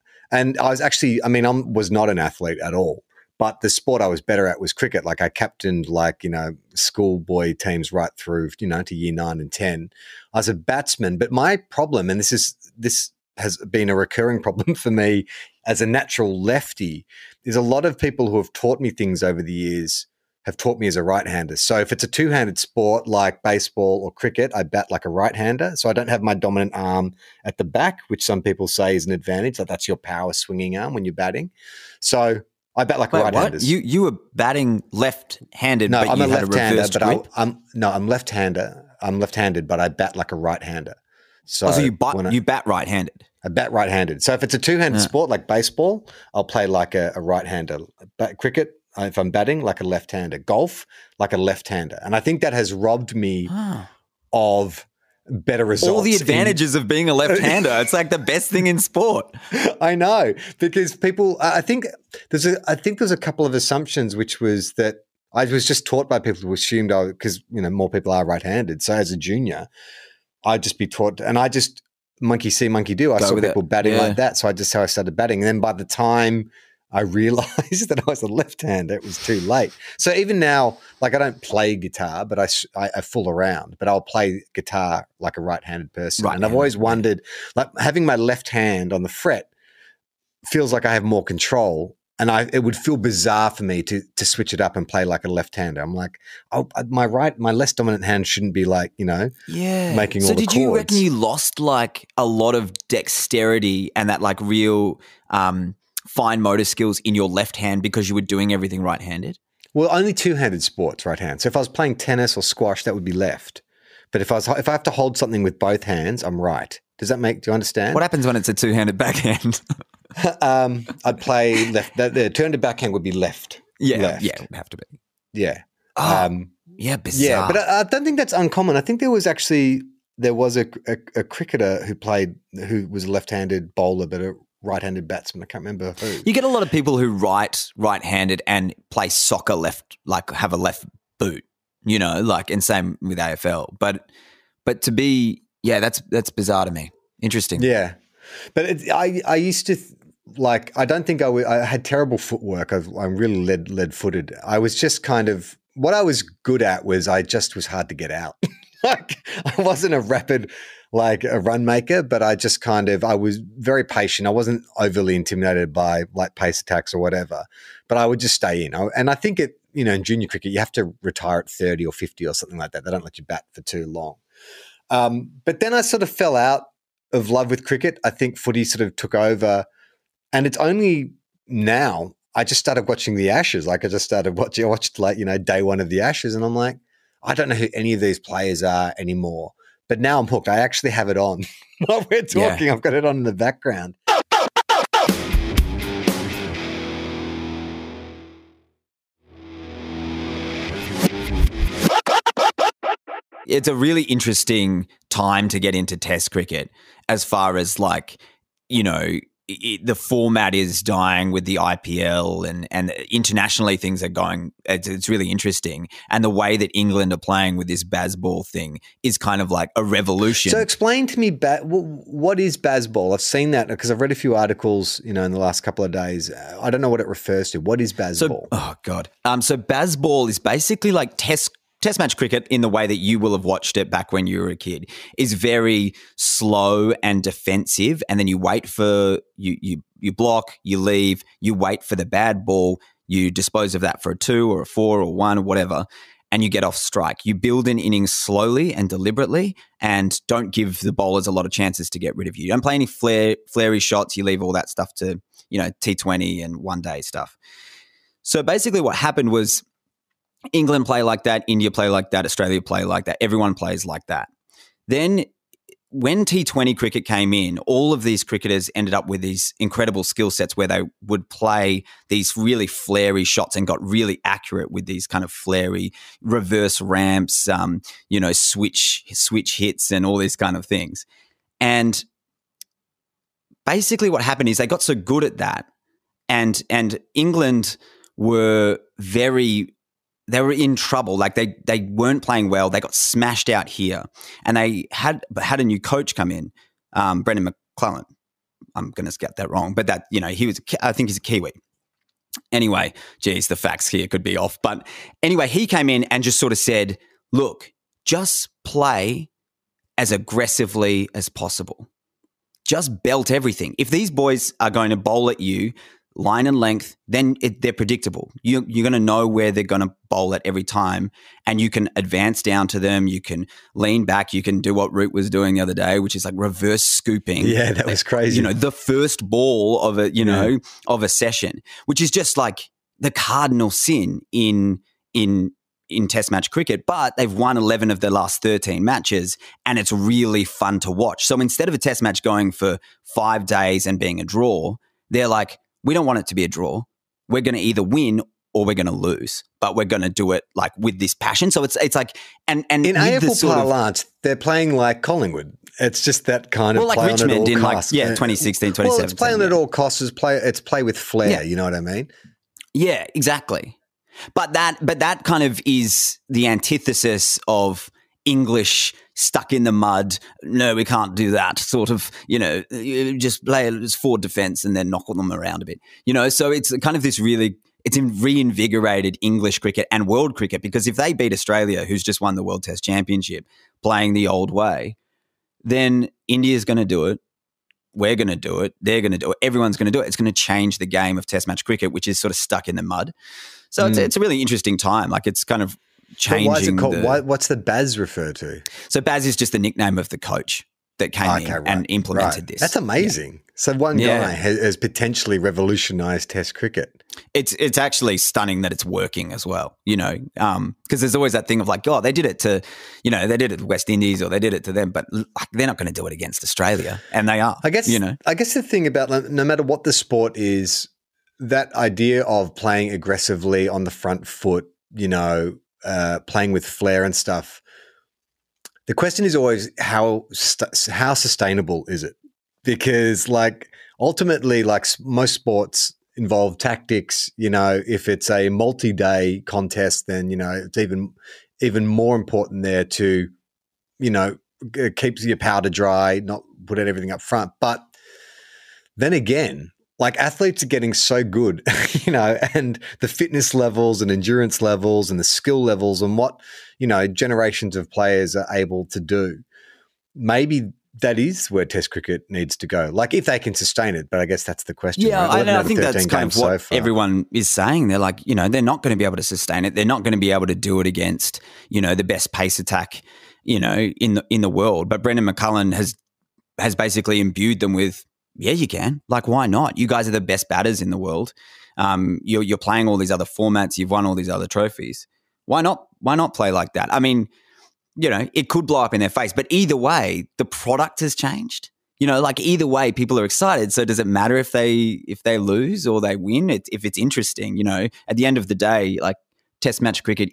I was not an athlete at all, but the sport I was better at was cricket. Like I captained schoolboy teams right through, to year 9 and 10. I was a batsman, but my problem, and this has been a recurring problem for me as a natural lefty, is a lot of people who have taught me things over the years have taught me as a right-hander. So if it's a two-handed sport like baseball or cricket, I bat like a right-hander. So I don't have my dominant arm at the back, which some people say is an advantage. Like that's your power swinging arm when you're batting. So I bat like a right-hander. You were batting left-handed, no, but I'm you a had left-hander, a reversed grip? I'm left-hander. I'm left-handed, but I bat like a right-hander. So you bat right-handed? I bat right-handed. So if it's a two-handed sport like baseball, I'll play like a right-hander. Cricket, if I'm batting, like a left-hander. Golf, like a left-hander. And I think that has robbed me of better results. All the advantages of being a left-hander. It's like the best thing in sport. I know, because people, I think there's a couple of assumptions, which was that I was just taught by people who assumed because more people are right-handed. So as a junior, I'd just be taught, and I just monkey see, monkey do. I saw people batting like that, so that's how I started batting. And then by the time I realized that I was a left-hander, it was too late. So even now, like I don't play guitar, but I fool around. But I'll play guitar like a right-handed person. And I've always wondered, like having my left hand on the fret feels like I have more control. And it would feel bizarre for me to switch it up and play like a left-hander. I'm like, my less dominant hand shouldn't be like, making all the chords. So did you reckon you lost like a lot of dexterity and that like real fine motor skills in your left hand because you were doing everything right-handed? Well, only two-handed sports, right hand. So if I was playing tennis or squash, that would be left. But if I have to hold something with both hands, I'm right. Do you understand? What happens when it's a two-handed backhand? I'd play left. The two-handed backhand would be left. Yeah, it would have to be. Yeah. Bizarre. Yeah, but I don't think that's uncommon. I think there was a cricketer who was a left-handed bowler, but a right-handed batsman. I can't remember who. You get a lot of people who right-handed and play soccer left, like have a left boot, and same with AFL. But to be, that's bizarre to me. Interesting. Yeah. But I used to I don't think I had terrible footwork. I'm really lead-footed. I was just kind of, what I was good at was I just was hard to get out. like, I wasn't a rapid, like a run maker, but I just I was very patient. I wasn't overly intimidated by like pace attacks or whatever, but I would just stay in. And I think in junior cricket, you have to retire at 30 or 50 or something like that. They don't let you bat for too long. But then I sort of fell out of love with cricket. I think footy sort of took over, and it's only now I just started watching the Ashes. Like I watched like, day one of the Ashes, and I'm like, I don't know who any of these players are anymore. But now I'm hooked. I actually have it on. While we're talking, I've got it on in the background. It's a really interesting time to get into Test cricket as far as like, the format is dying with the IPL and internationally things are going, it's really interesting. And the way that England are playing with this Bazball thing is kind of like a revolution. So explain to me, what is Bazball? I've seen that because I've read a few articles, in the last couple of days. I don't know what it refers to. What is Bazball? So Bazball is basically like Test match cricket in the way that you will have watched it back when you were a kid is very slow and defensive, and then you wait for you block, you leave, you wait for the bad ball, you dispose of that for a 2 or a 4 or 1 or whatever, and you get off strike. You build an innings slowly and deliberately and don't give the bowlers a lot of chances to get rid of you. You don't play any flary shots, you leave all that stuff to, T20 and one-day stuff. So basically what happened was England play like that, India play like that, Australia play like that, everyone plays like that. Then when T20 cricket came in, all of these cricketers ended up with these incredible skill sets where they would play these really flary shots and got really accurate with these kind of flary reverse ramps, switch hits and all these kind of things. And basically what happened is they got so good at that and England were they were in trouble. Like they weren't playing well. They got smashed out here, and they had a new coach come in, Brendan McClellan. I'm going to get that wrong, but that I think he's a Kiwi. Anyway, geez, the facts here could be off, but anyway, he came in and just sort of said, "Look, just play as aggressively as possible. Just belt everything. If these boys are going to bowl at you." Line and length, then they're predictable. You're going to know where they're going to bowl at every time, and you can advance down to them. You can lean back. You can do what Root was doing the other day, which is like reverse scooping. Yeah, that was crazy. The first ball of of a session, which is just like the cardinal sin in Test match cricket. But they've won 11 of their last 13 matches, and it's really fun to watch. So instead of a Test match going for 5 days and being a draw, they're like, we don't want it to be a draw. We're going to either win or we're going to lose, but we're going to do it like with this passion. So it's like, and in AFL parlance, they're playing like Collingwood. It's just that kind of like play Richmond on at all in costs. 2016, 2017. Well, it's playing at all costs. It's play with flair. You know what I mean? Yeah, exactly. But that kind of is the antithesis of English stuck in the mud. No, we can't do that. Sort of, you just play as forward defense and then knock them around a bit. So it's kind of this it's reinvigorated English cricket and world cricket, because if they beat Australia, who's just won the World Test Championship, playing the old way, then India's going to do it. We're going to do it. They're going to do it. Everyone's going to do it. It's going to change the game of Test match cricket, which is sort of stuck in the mud. So it's a really interesting time. Like it's kind of changing. Why is it called? What's the Baz refer to? So Baz is just the nickname of the coach that came in and implemented this. That's amazing. Yeah. So one guy has potentially revolutionized Test cricket. It's actually stunning that it's working as well, because there's always that thing of like, oh, they did it to, they did it to West Indies or they did it to them, but they're not going to do it against Australia, and they are. I guess the thing about no matter what the sport is, that idea of playing aggressively on the front foot, playing with flair and stuff. The question is always how sustainable is it? Because ultimately, most sports involve tactics. If it's a multi-day contest, then it's even more important there to keep your powder dry, not put everything up front. But then again, like athletes are getting so good, you know, and the fitness levels and endurance levels and the skill levels and what, you know, generations of players are able to do. Maybe that is where Test cricket needs to go. Like if they can sustain it, but I guess that's the question. Yeah, right? I think that's kind of what everyone is saying. They're like, you know, they're not going to be able to sustain it. They're not going to be able to do it against, you know, the best pace attack, you know, in the world. But Brendan McCullum has basically imbued them with, yeah, you can. Like, why not? You guys are the best batters in the world. You're playing all these other formats. You've won all these other trophies. Why not? Why not play like that? I mean, you know, it could blow up in their face, but either way, the product has changed. You know, like either way, people are excited. So does it matter if they lose or they win? If it's interesting, you know, at the end of the day, like Test match cricket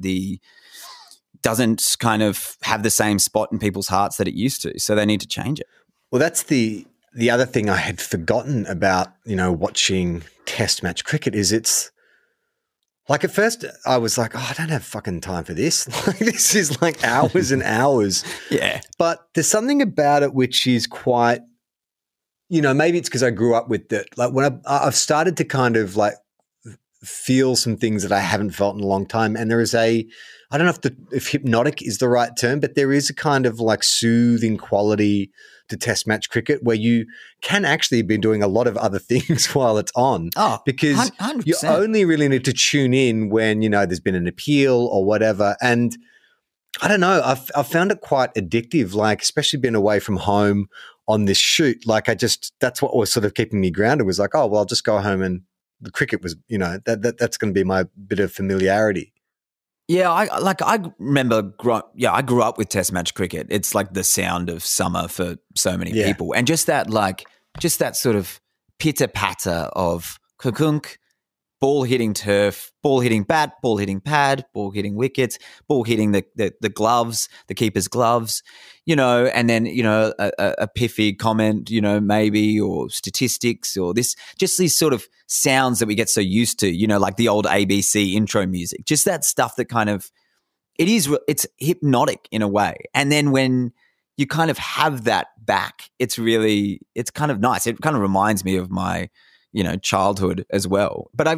doesn't kind of have the same spot in people's hearts that it used to. So they need to change it. Well, that's the other thing I had forgotten about, you know, watching Test match cricket is it's like at first I was like, oh, I don't have fucking time for this. Like this is like hours and hours. Yeah. But there's something about it which is quite, you know, maybe it's because I grew up with it. Like when I've started to kind of like feel some things that I haven't felt in a long time. And there is I don't know if hypnotic is the right term, but there is a kind of like soothing quality to Test match cricket where you can actually be doing a lot of other things while it's on. Oh, because 100%. You only really need to tune in when, you know, there's been an appeal or whatever. And I don't know, I've found it quite addictive, like especially being away from home on this shoot. Like that's what was sort of keeping me grounded was like, oh, well, I'll just go home and the cricket was, you know, that's going to be my bit of familiarity. Yeah, I remember. I grew up with Test match cricket. It's like the sound of summer for so many people, and just that sort of pitter patter of kukunk, ball hitting turf, ball hitting bat, ball hitting pad, ball hitting wickets, ball hitting the gloves, the keeper's gloves, you know, and then, you know, a piffy comment, you know, maybe, or statistics, or just these sort of sounds that we get so used to, you know, like the old ABC intro music, just that stuff that kind of, it's hypnotic in a way. And then when you kind of have that back, it's kind of nice. It kind of reminds me of my, you know, childhood as well. But I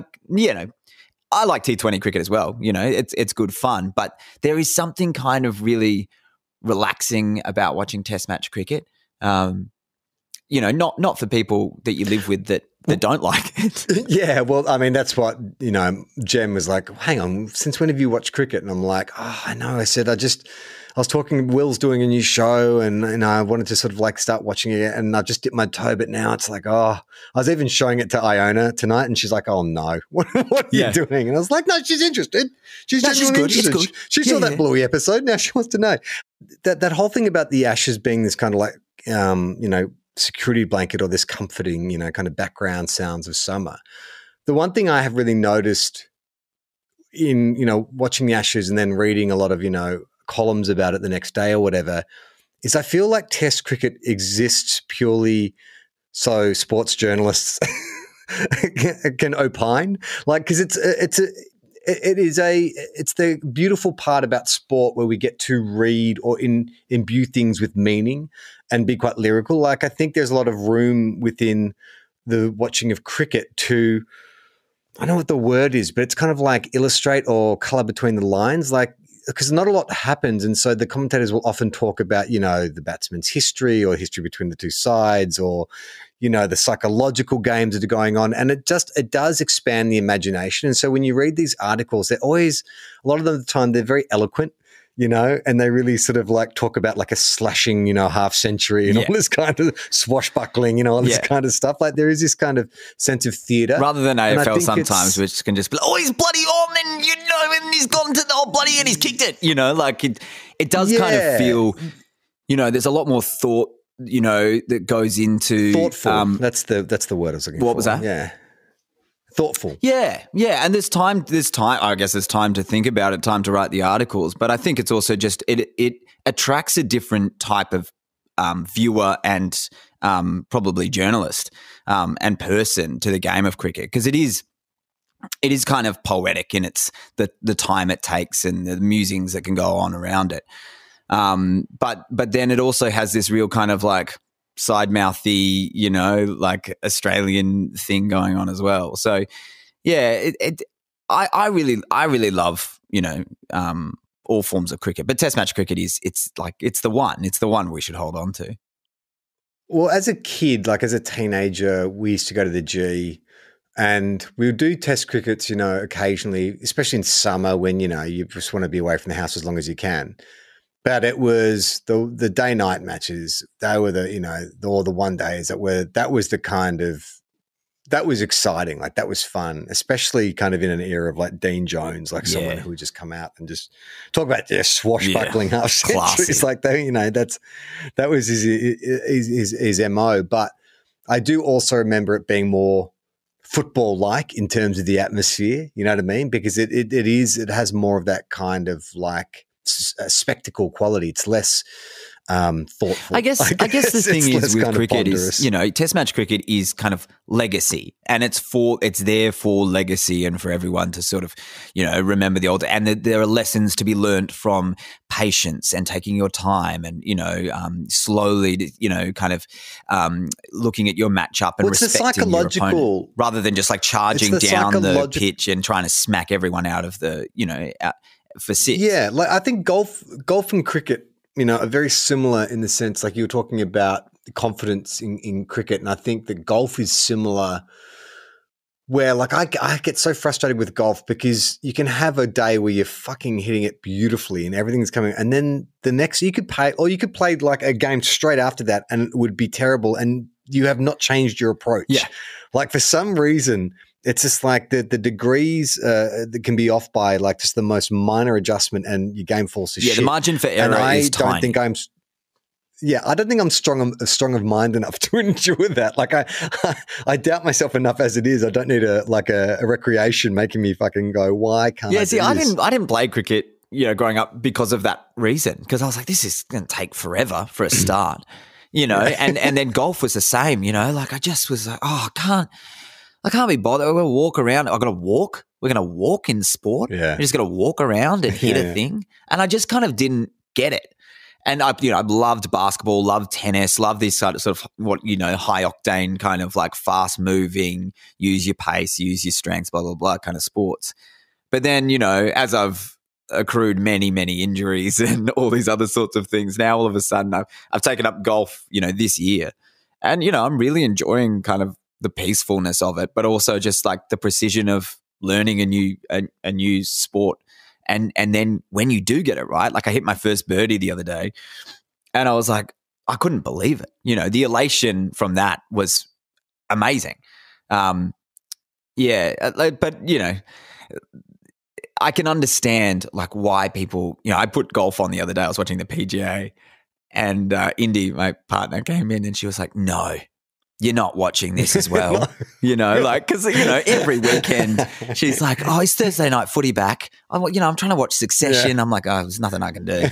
like T20 cricket as well. You know, it's good fun, but there is something kind of really relaxing about watching Test match cricket. You know, not for people that you live with that don't like it. Yeah, well, I mean, that's what, you know, Jem was like, hang on, since when have you watched cricket? And I'm like, oh, I know. I said, I was talking, Will's doing a new show and I wanted to sort of like start watching it and I just dipped my toe, but now it's like, oh, I was even showing it to Iona tonight and she's like, oh no, what are you doing? And I was like, no, she's interested. She's genuinely interested. Good. She saw that Bluey episode. Now she wants to know. That whole thing about the Ashes being this kind of like, you know, security blanket or this comforting, you know, kind of background sounds of summer. The one thing I have really noticed in, you know, watching the Ashes and then reading a lot of, you know, columns about it the next day or whatever, is I feel like Test cricket exists purely so sports journalists can opine, like, because it's the beautiful part about sport where we get to read or imbue things with meaning and be quite lyrical. Like I think there's a lot of room within the watching of cricket to, I don't know what the word is, but it's kind of like illustrate or color between the lines, like, because not a lot happens. And so the commentators will often talk about, you know, the batsman's history or history between the two sides or, you know, the psychological games that are going on. And it does expand the imagination. And so when you read these articles, they're always, a lot of the time, they're very eloquent, you know, and they really sort of like talk about like a slashing, you know, half century and all this kind of swashbuckling, you know, all this kind of stuff. Like there is this kind of sense of theatre. Rather than AFL sometimes, which can just be, oh, he's bloody on and, you know, and he's gone to the old bloody and he's kicked it, you know, like it does kind of feel, you know, there's a lot more thought, you know, that goes into thoughtful. That's the word I was looking for. What was that? Yeah. Thoughtful. Yeah. And there's time, I guess there's time to think about it, time to write the articles. But I think it's also just, it attracts a different type of viewer and probably journalist and person to the game of cricket, because it is kind of poetic in its the time it takes and the musings that can go on around it. But then it also has this real kind of like side mouthy, like Australian thing going on as well. So yeah, I really love, all forms of cricket, but Test match cricket it's the one we should hold on to. Well, as a kid, like as a teenager, we used to go to the G and we would do Test crickets, occasionally, especially in summer when, you just want to be away from the house as long as you can. But it was the day-night matches. They were the one days that was the kind of, that was exciting. Like that was fun, especially kind of in an era of like Dean Jones, like someone who would just come out and just talk about their swashbuckling half centuries. Like that was his MO. But I do also remember it being more football-like in terms of the atmosphere. You know what I mean? Because it has more of that kind of like spectacle quality. It's less thoughtful. I guess the thing is with cricket is, Test match cricket is kind of legacy, and it's there for legacy and for everyone to sort of, remember the old, and there are lessons to be learnt from patience and taking your time and, slowly, kind of looking at your matchup and respecting your opponent rather than just like charging down the pitch and trying to smack everyone out of the, for six. Yeah, like I think golf and cricket, are very similar in the sense, like you were talking about confidence in cricket, and I think that golf is similar where like I get so frustrated with golf because you can have a day where you're fucking hitting it beautifully and everything's coming, and then the next you could play like a game straight after that and it would be terrible and you have not changed your approach. Yeah. Like for some reason it's just like the degrees that can be off by like just the most minor adjustment and your game falls to shit. Yeah, the margin for error is tiny. I don't think I'm strong of mind enough to endure that. Like I doubt myself enough as it is. I don't need a recreation making me fucking go, why can't I do this? I didn't play cricket, growing up because of that reason, because I was like, this is going to take forever for a start, and then golf was the same, like I just was like, oh, I can't be bothered. We're going to walk around. I've got to walk. We're going to walk in sport. Yeah. We're just going to walk around and hit a thing. And I just kind of didn't get it. And I loved basketball, loved tennis, loved these sort of what, high octane kind of like fast moving, use your pace, use your strengths, blah, blah, blah kind of sports. But then, as I've accrued many, many injuries and all these other sorts of things, now all of a sudden I've taken up golf, this year. And, I'm really enjoying kind of the peacefulness of it, but also just like the precision of learning a new sport. And then when you do get it right, like I hit my first birdie the other day and I was like, I couldn't believe it. The elation from that was amazing. But I can understand like why people, I put golf on the other day. I was watching the PGA and Indy, my partner, came in and she was like, no, you're not watching this as well, because, every weekend she's like, oh, it's Thursday night footy back. I'm trying to watch Succession. Yeah. I'm like, oh, there's nothing I can do,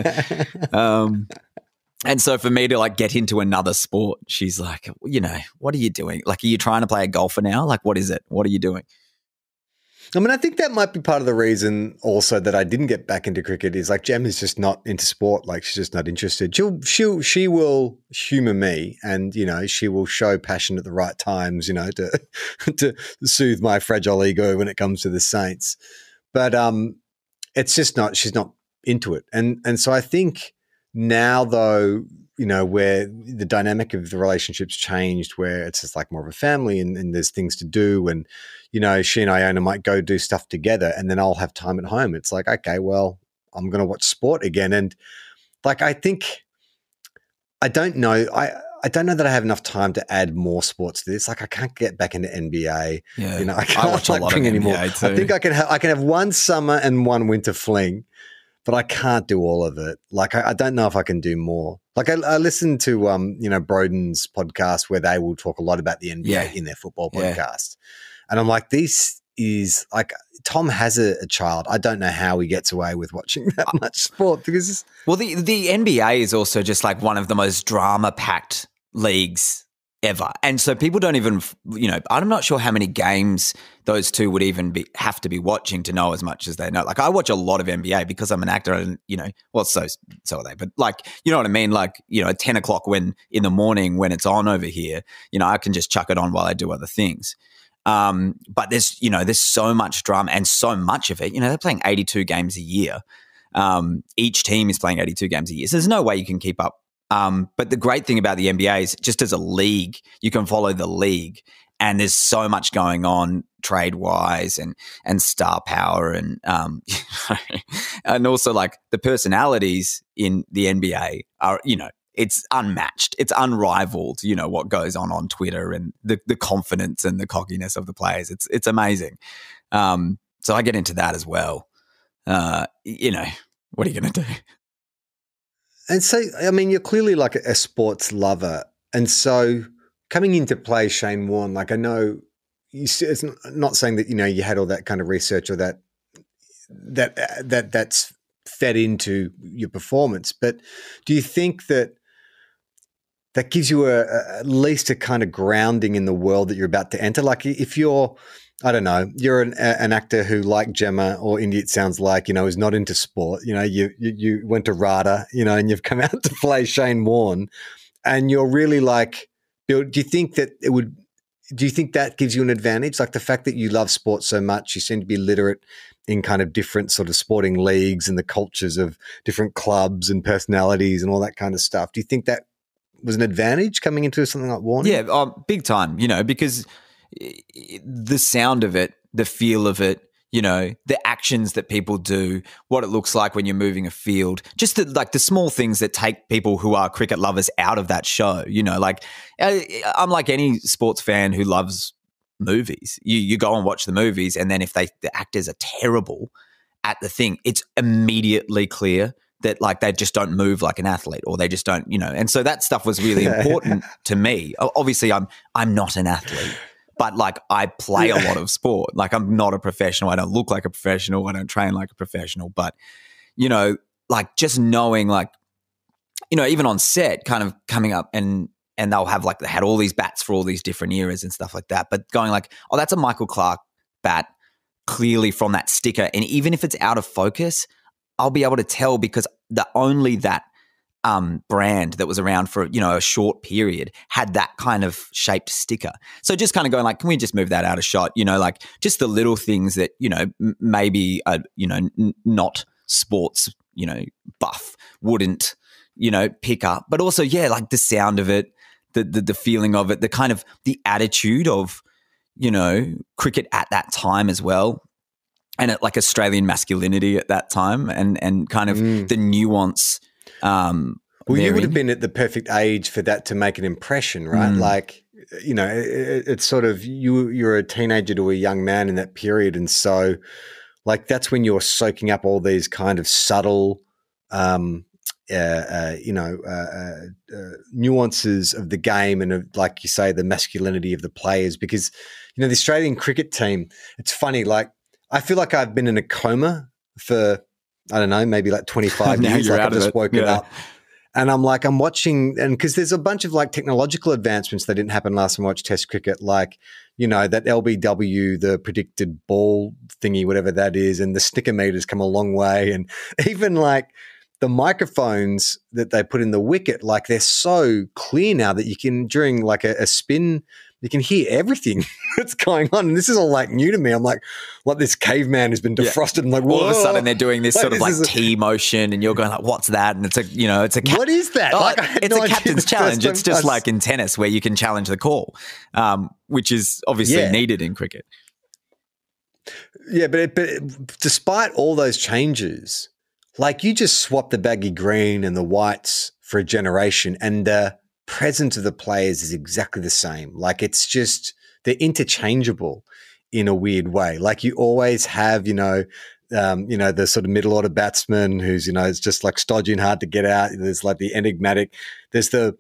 And so for me to like get into another sport, she's like, what are you doing? Like, are you trying to play a golfer now? Like, what is it? What are you doing? I mean, I think that might be part of the reason also that I didn't get back into cricket is like Jem is just not into sport. Like she's just not interested. She will humor me and, she will show passion at the right times, to soothe my fragile ego when it comes to the Saints. But it's just not, she's not into it. And so I think now though, where the dynamic of the relationship's changed, where it's just like more of a family and there's things to do. And, she and Iona might go do stuff together and then I'll have time at home. It's like, okay, well, I'm going to watch sport again. And like, I don't know. I don't know that I have enough time to add more sports to this. Like I can't get back into NBA. Yeah. I can't watch a lot of NBA anymore. too. I think I can have one summer and one winter fling, but I can't do all of it. Like I don't know if I can do more. Like I listened to Broden's podcast where they will talk a lot about the NBA in their football podcast. And I'm like, this is like Tom has a child. I don't know how he gets away with watching that much sport because the NBA is also just like one of the most drama packed leagues ever. And so people don't even, I'm not sure how many games those two would even have to be watching to know as much as they know. Like I watch a lot of NBA because I'm an actor and, well, so are they. But like, you know what I mean? Like, at 10 o'clock in the morning when it's on over here, I can just chuck it on while I do other things. But there's so much drama and so much of it, they're playing 82 games a year. Each team is playing 82 games a year. So there's no way you can keep up. But the great thing about the NBA is just as a league, you can follow the league and there's so much going on trade-wise and star power and and also like the personalities in the NBA are, it's unmatched. It's unrivaled, what goes on Twitter and the confidence and the cockiness of the players. It's amazing. So I get into that as well. What are you going to do? And so, I mean, you're clearly like a sports lover. And so coming into play, Shane Warne, like I know it's not saying that, you had all that kind of research or that's fed into your performance, but do you think that gives you at least a kind of grounding in the world that you're about to enter? Like if you're, I don't know, you're an actor who, like Gemma or Indy, it sounds like, is not into sport. You went to RADA, and you've come out to play Shane Warne, and you're really like, do you think that gives you an advantage? Like the fact that you love sport so much, you seem to be literate in kind of different sort of sporting leagues and the cultures of different clubs and personalities and all that kind of stuff. Do you think that was an advantage coming into something like Warnie? Yeah, big time, because the sound of it, the feel of it, the actions that people do, what it looks like when you're moving a field, just the small things that take people who are cricket lovers out of that show. Like I'm like any sports fan who loves movies. You go and watch the movies, and then if the actors are terrible at the thing, it's immediately clear that like they just don't move like an athlete, or they just don't, and so that stuff was really important to me. Obviously, I'm not an athlete. But like I play a lot of sport. Like I'm not a professional. I don't look like a professional. I don't train like a professional. But, like just knowing like, even on set kind of coming up and they'll have like, they had all these bats for all these different eras and stuff like that. But going like, oh, that's a Michael Clark bat clearly from that sticker. And even if it's out of focus, I'll be able to tell because only that brand that was around for, a short period had that kind of shaped sticker. So just kind of going like, can we just move that out of shot? Like just the little things that, maybe, not sports, buff wouldn't, pick up. But also, yeah, like the sound of it, the feeling of it, the kind of the attitude of, cricket at that time as well. And like Australian masculinity at that time and kind of the nuance. Well, you would have been at the perfect age for that to make an impression, right? Like, it's sort of you're a teenager to a young man in that period, and so like that's when you're soaking up all these kind of subtle, nuances of the game and of, like you say, the masculinity of the players. Because the Australian cricket team, it's funny. Like I feel like I've been in a coma for, I don't know, maybe like 25 years. Like I've just woken up. And I'm watching, and because there's a bunch of like technological advancements that didn't happen last time I watched Test cricket, like, that LBW, the predicted ball thingy, whatever that is, and the sticker meters come a long way. And even like the microphones that they put in the wicket, like they're so clear now that you can, during like a spin, you can hear everything that's going on. And this is all like new to me. I'm like this caveman has been defrosted. Yeah. I'm like, whoa. All of a sudden they're doing this sort of like T motion and you're going like, what's that? And it's what is that? It's a captain's challenge. It's just like in tennis where you can challenge the call, which is obviously needed in cricket. Yeah, but despite all those changes, like you just swap the baggy green and the whites for a generation and the presence of the players is exactly the same. Like it's just, they're interchangeable in a weird way. Like you always have, the sort of middle order batsman who's, it's just like stodgy and hard to get out. There's like the enigmatic, there's the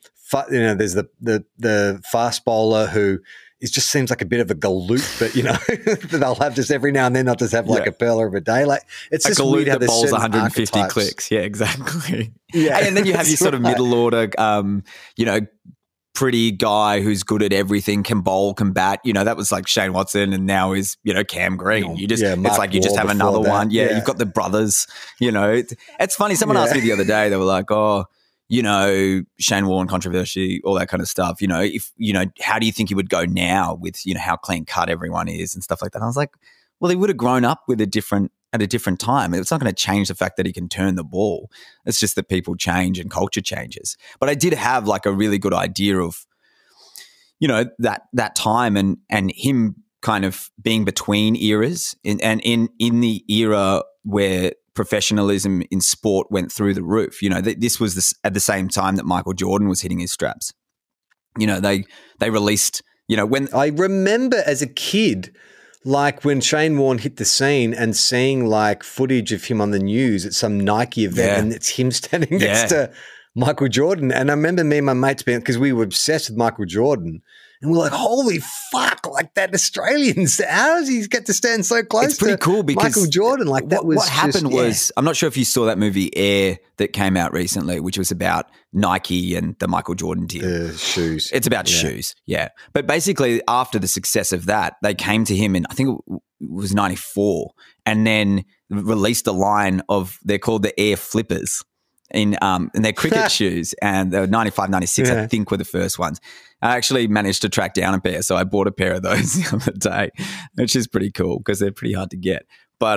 fast bowler who just seems like a bit of a galoot, but that they'll have just every now and then they'll just have like a pearler of a day. Like it's just weird how that bowls 150 archetypes. clicks. Yeah, exactly. Yeah. And then you have your sort of middle order, pretty guy who's good at everything, can bowl, can bat. You know, that was like Shane Watson, and now is, you know, Cam Green. You just, it's like you just have another one. Yeah, you've got the brothers. You know, it's funny. Someone asked me the other day. They were like, "Oh, you know, Shane Warne controversy, all that kind of stuff. You know, if you know, how do you think he would go now with, you know, how clean cut everyone is and stuff like that?" And I was like, well, he would have grown up with at a different time. It's not going to change the fact that he can turn the ball. It's just that people change and culture changes. But I did have like a really good idea of, you know, that time and him kind of being between eras and in the era where professionalism in sport went through the roof. You know, this was at the same time that Michael Jordan was hitting his straps. You know, they released, you know, when I remember as a kid, like when Shane Warne hit the scene and seeing like footage of him on the news at some Nike event and it's him standing next to Michael Jordan. And I remember me and my mates being, because we were obsessed with Michael Jordan, and we're like, holy fuck, like that Australians, how does he get to stand so close it's pretty to cool because Michael Jordan? Like that was what happened was, I'm not sure if you saw that movie Air that came out recently, which was about Nike and the Michael Jordan deal. Shoes. It's about shoes, But basically after the success of that, they came to him in, I think it was 94, and then released a line of, they're called the Air Flippers in their cricket shoes, and they were 95, 96, I think were the first ones. I actually managed to track down a pair, so I bought a pair of those the other day, which is pretty cool because they're pretty hard to get. But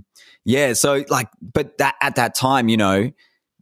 so like, but that at that time, you know,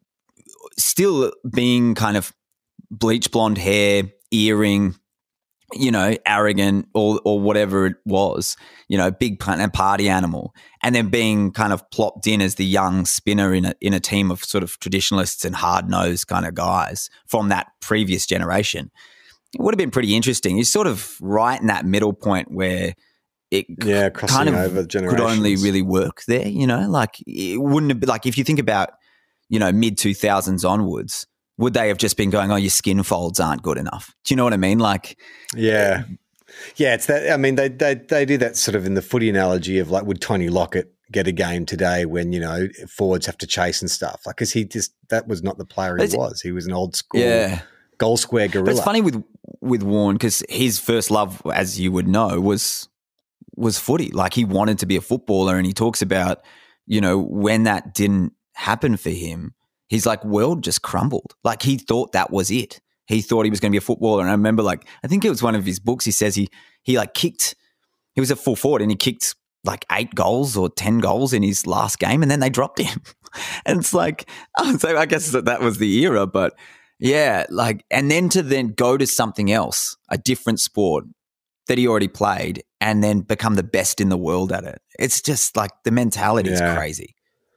still being kind of bleach blonde hair, earring, you know, arrogant or whatever it was, you know, big party animal, and then being kind of plopped in as the young spinner in a team of sort of traditionalists and hard-nosed kind of guys from that previous generation. It would have been pretty interesting. You're sort of right in that middle point where it kind of over could only really work there, you know, like it wouldn't have been like, if you think about, you know, mid 2000s onwards, would they have just been going, oh, your skin folds aren't good enough? Do you know what I mean? Like, yeah, it's that. I mean, they do that sort of in the footy analogy of like, would Tony Lockett get a game today when, you know, forwards have to chase and stuff? Like, because that was not the player he was. He was an old school goal square gorilla. But it's funny with Warne, because his first love, as you would know, was footy. Like, he wanted to be a footballer, and he talks about, you know, when that didn't happen for him, he's like, world just crumbled. Like, he thought that was it. He thought he was going to be a footballer. And I remember, like, I think it was one of his books, he says he like kicked, he was a full forward and he kicked like 8 goals or 10 goals in his last game, and then they dropped him. And it's like, so I guess that was the era, but yeah, like, and then to then go to something else, a different sport that he already played, and then become the best in the world at it. It's just like the mentality is crazy.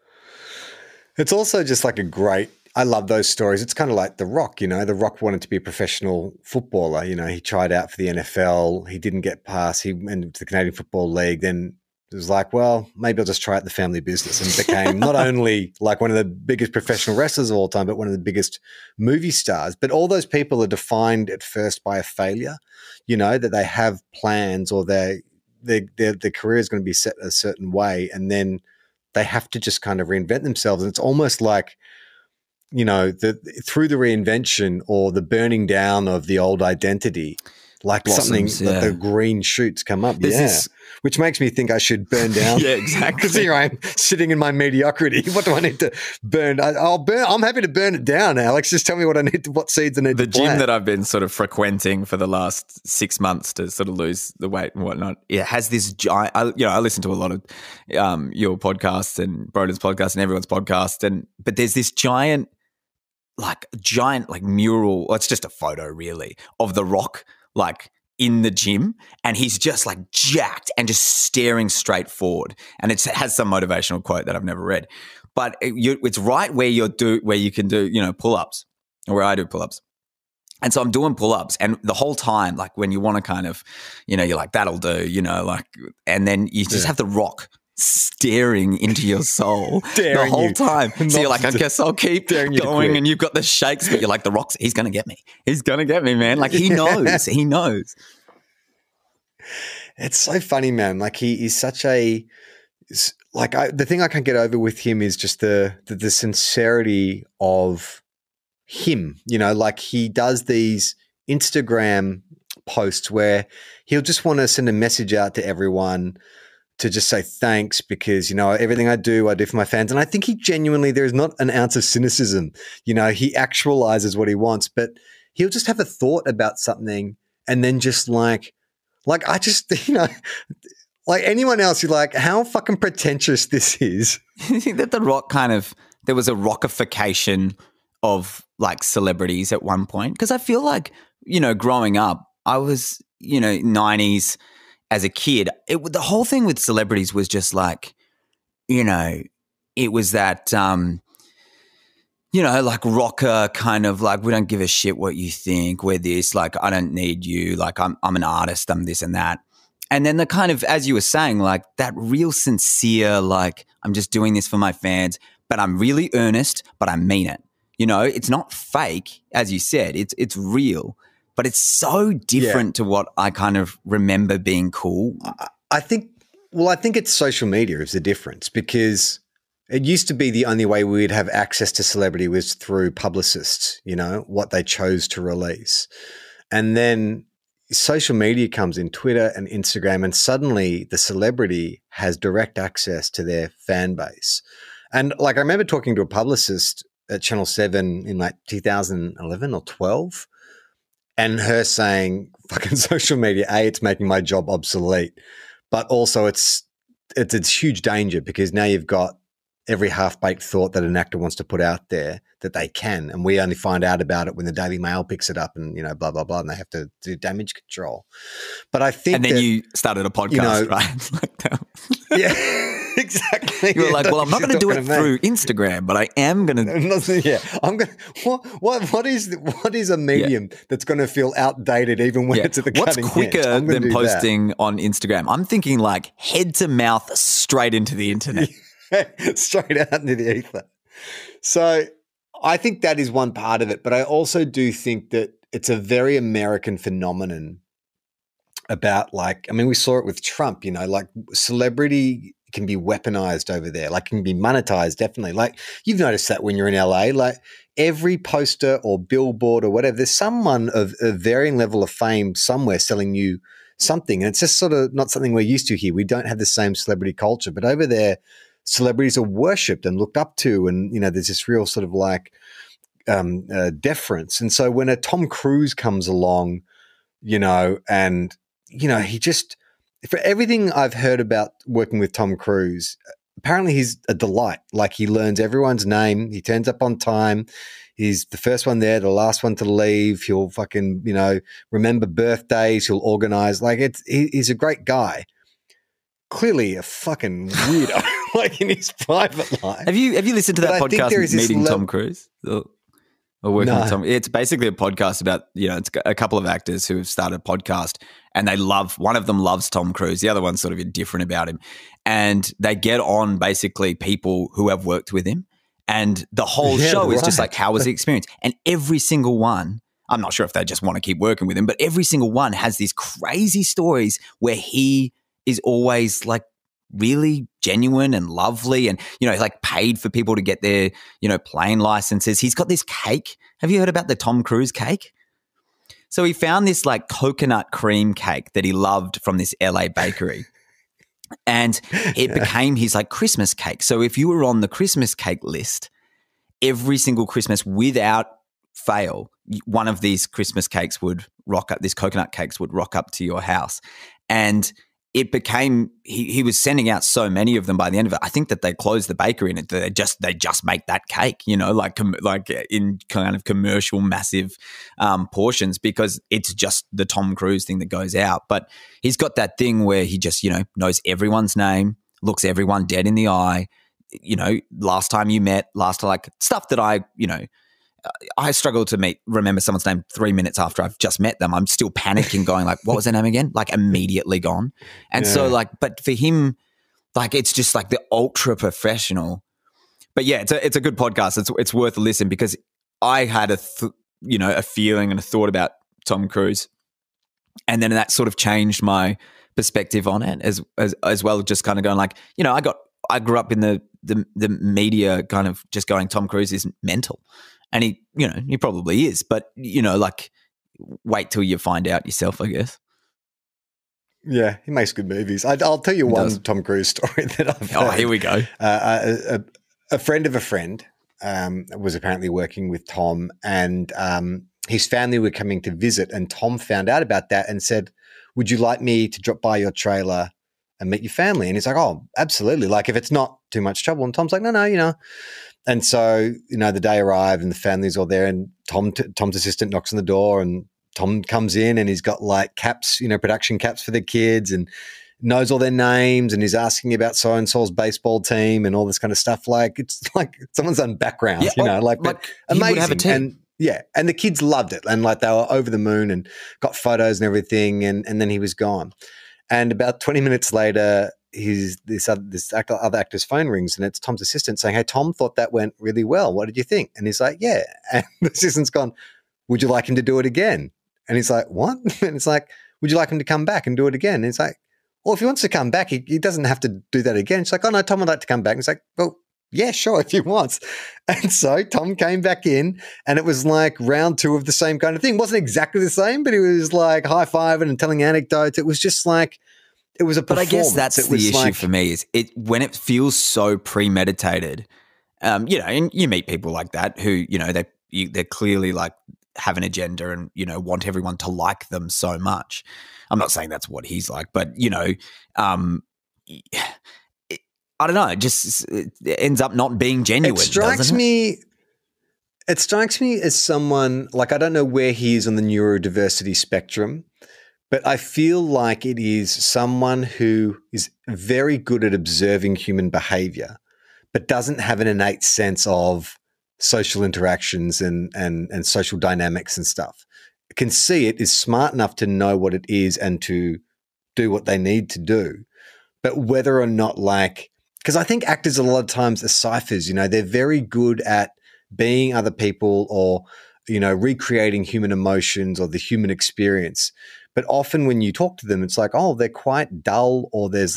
It's also just like I love those stories. It's kind of like The Rock, you know. The Rock wanted to be a professional footballer. You know, he tried out for the NFL. He didn't get past. He went to the Canadian Football League. Then it was like, well, maybe I'll just try out the family business, and became not only like one of the biggest professional wrestlers of all time, but one of the biggest movie stars. But all those people are defined at first by a failure, you know, that they have plans or their career is going to be set a certain way, and then they have to just kind of reinvent themselves. And it's almost like, you know, through the reinvention or the burning down of the old identity, like blossoms, something like the green shoots come up. Which makes me think I should burn down. Yeah, exactly. Because here I am sitting in my mediocrity. What do I need to burn? I'll burn. I'm happy to burn it down, Alex. Just tell me what seeds I need to plant. The gym that I've been sort of frequenting for the last 6 months to sort of lose the weight and whatnot, it has this giant, I listen to a lot of your podcasts and Broden's podcast and everyone's podcast, but there's this giant mural, well, it's just a photo really, of The Rock, like in the gym, and he's just like jacked and just staring straight forward. And it has some motivational quote that I've never read, but it's right where you can do, you know, pull-ups, or where I do pull-ups. And so I'm doing pull-ups, and the whole time, like when you want to kind of, you know, you're like, that'll do, you know, like, and then you just have The Rock staring into your soul the whole time. So you're like, I guess I'll keep going, and you've got the shakes, but you're like, The Rock's, he's going to get me. He's going to get me, man. Like, he knows. He knows. It's so funny, man. Like, he is such a, like, the thing I can't get over with him is just the sincerity of him. You know, like, he does these Instagram posts where he'll just want to send a message out to everyone to just say thanks because, everything I do for my fans. And I think he genuinely, there is not an ounce of cynicism. He actualizes what he wants, but he'll just have a thought about something and then just like I just, like anyone else, you're like, how fucking pretentious this is. You think that there was a rockification of like celebrities at one point? Because I feel like, growing up, I was, 90s as a kid, the whole thing with celebrities was just like, it was that, like rocker kind of like, we don't give a shit what you think. We're this, like, I don't need you. Like, I'm an artist. I'm this and that. And then the kind of, as you were saying, like that real sincere, like, I'm just doing this for my fans, but I'm really earnest, but I mean it. It's not fake, as you said, it's real, but it's so different to what I kind of remember being cool. I think it's social media is the difference, because it used to be the only way we'd have access to celebrity was through publicists, what they chose to release. And then social media comes in, Twitter and Instagram, and suddenly the celebrity has direct access to their fan base. And like, I remember talking to a publicist at Channel 7 in like 2011 or 12, and her saying, fucking social media, it's making my job obsolete, but also it's huge danger because now you've got every half-baked thought that an actor wants to put out there that they can, and we only find out about it when the Daily Mail picks it up and, blah, blah, blah, and they have to do damage control. But I think And then you started a podcast, right? Yeah. Exactly. You were like, well, I'm not going to do it through Instagram, but I am going to. Yeah, I'm going. What is a medium that's going to feel outdated even when it's at the cutting edge? What's quicker than posting on Instagram? I'm thinking like head to mouth, straight into the internet, straight out into the ether. So I think that is one part of it, but I also do think that it's a very American phenomenon. About we saw it with Trump. Like celebrity can be weaponized over there, like can be monetized, definitely. Like you've noticed that when you're in LA, like every poster or billboard or whatever, there's someone of a varying level of fame somewhere selling you something. And it's just sort of not something we're used to here. We don't have the same celebrity culture, but over there, celebrities are worshipped and looked up to. And, there's this real sort of like deference. And so when a Tom Cruise comes along, and, he just, for everything I've heard about working with Tom Cruise, apparently he's a delight. Like he learns everyone's name. He turns up on time. He's the first one there, the last one to leave. He'll fucking, remember birthdays. He'll organize. Like he's a great guy. Clearly a fucking weirdo, like in his private life. Have you listened to that podcast, Meeting Tom Cruise? Or working with Tom. It's basically a podcast about, it's a couple of actors who have started a podcast and one of them loves Tom Cruise. The other one's sort of indifferent about him. And they get on basically people who have worked with him. And the whole show is just like, how was the experience? And every single one, I'm not sure if they just want to keep working with him, but every single one has these crazy stories where he is always like really genuine and lovely and, like paid for people to get their, plane licenses. He's got this cake. Have you heard about the Tom Cruise cake? So he found this like coconut cream cake that he loved from this LA bakery. And it became his like Christmas cake. So if you were on the Christmas cake list, every single Christmas without fail, one of these Christmas cakes would rock up, these coconut cakes would rock up to your house. And it became, he was sending out so many of them by the end of it. I think that they closed the bakery and they just make that cake, like in kind of commercial massive portions because it's just the Tom Cruise thing that goes out. But he's got that thing where he just, knows everyone's name, looks everyone dead in the eye, last time you met, like stuff that I struggle to remember someone's name 3 minutes after I've just met them. I'm still panicking going like, what was their name again? Like immediately gone. And so like, but for him, like, it's just like the ultra professional, but yeah, it's a good podcast. It's worth a listen because I had a feeling and a thought about Tom Cruise. And then that sort of changed my perspective on it as well. Just kind of going like, I grew up in the media kind of just going, Tom Cruise is mental. And he probably is, but like wait till you find out yourself, I guess. Yeah, he makes good movies. I'll tell you one Tom Cruise story that I've heard. Oh, here we go. A friend of a friend was apparently working with Tom, and his family were coming to visit, and Tom found out about that and said, "Would you like me to drop by your trailer and meet your family?" And he's like, "Oh, absolutely. Like if it's not too much trouble." And Tom's like, "No. And so, the day arrived and the family's all there, and Tom's assistant knocks on the door, and Tom comes in and he's got like caps, production caps for the kids, and knows all their names, and he's asking about so-and-so's baseball team and all this kind of stuff. Like it's like someone's done background, but amazing. And the kids loved it, and like they were over the moon and got photos and everything, and then he was gone. And about 20 minutes later, this other actor's phone rings, and it's Tom's assistant saying, "Hey, Tom thought that went really well. What did you think?" And he's like, "Yeah." And the assistant's gone, "Would you like him to do it again?" And he's like, "What?" And it's like, "Would you like him to come back and do it again?" And it's like, "Well, if he wants to come back, he doesn't have to do that again." It's like, "Oh no, Tom would like to come back." And it's like, "Well, yeah, sure, if he wants." And so Tom came back in, and it was like round 2 of the same kind of thing. It wasn't exactly the same, but he was like high-fiving and telling anecdotes. It was just like, it was a performance. But I guess that's the issue for me is when it feels so premeditated. And you meet people like that who, they're clearly like have an agenda and, want everyone to like them so much. I'm not saying that's what he's like, but, I don't know. It ends up not being genuine. It strikes me as someone, like, I don't know where he is on the neurodiversity spectrum, but I feel like it is someone who is very good at observing human behavior, but doesn't have an innate sense of social interactions and social dynamics and stuff. Can see it, is smart enough to know what it is and to do what they need to do. But whether or not, like, because I think actors a lot of times are ciphers, they're very good at being other people or, recreating human emotions or the human experience. But often when you talk to them, it's like, oh, they're quite dull, or they're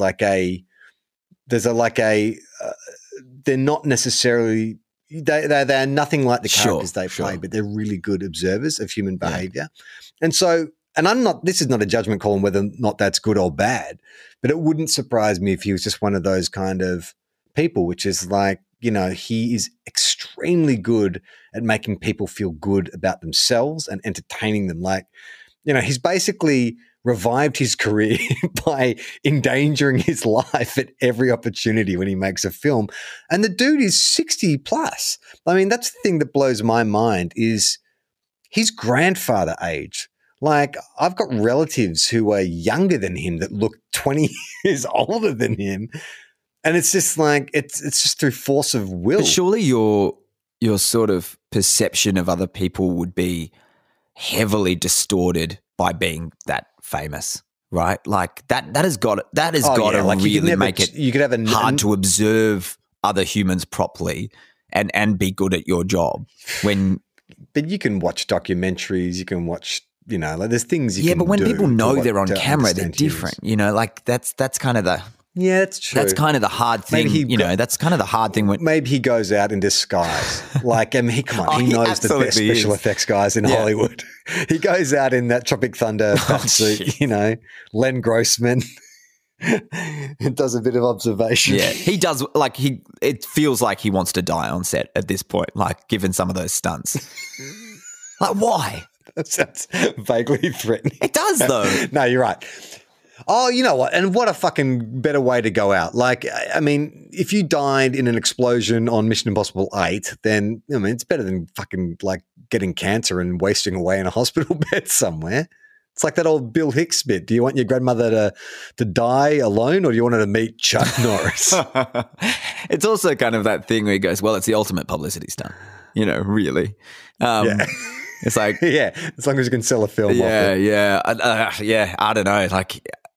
not necessarily, they're nothing like the characters they play, but they're really good observers of human behavior. Yeah. And so, this is not a judgment call on whether or not that's good or bad, but it wouldn't surprise me if he was just one of those kind of people, which is like, he is extremely good at making people feel good about themselves and entertaining them. Like, he's basically revived his career by endangering his life at every opportunity when he makes a film. And the dude is 60 plus. I mean, that's the thing that blows my mind is his grandfather age. Like, I've got relatives who are younger than him that look 20 years older than him. And it's just like, it's just through force of will. But surely your sort of perception of other people would be heavily distorted by being that famous, right? Like that has got to like really make it hard to observe other humans properly and be good at your job. But you can watch documentaries, you can watch, like there's things you can do. Yeah, but when people know they're on camera, they're different. Like that's kind of the Yeah, that's true. That's kind of the hard thing, that's kind of the hard thing. Maybe he goes out in disguise. Like, I mean, he knows the best special effects guys in Hollywood. He goes out in that Tropic Thunder suit, Len Grossman. It does a bit of observation. Yeah, he does. Like, it feels like he wants to die on set at this point, like, given some of those stunts. Like, why? That sounds vaguely threatening. It does, though. No, you're right. Oh, you know what? And what a fucking better way to go out. Like, I mean, if you died in an explosion on Mission Impossible 8, then, I mean, it's better than fucking, like, getting cancer and wasting away in a hospital bed somewhere. It's like that old Bill Hicks bit. Do you want your grandmother to die alone, or do you want her to meet Chuck Norris? It's also kind of that thing where he goes, well, it's the ultimate publicity stunt, really. Yeah. It's like, yeah, as long as you can sell a film off it. Yeah. I don't know. Like,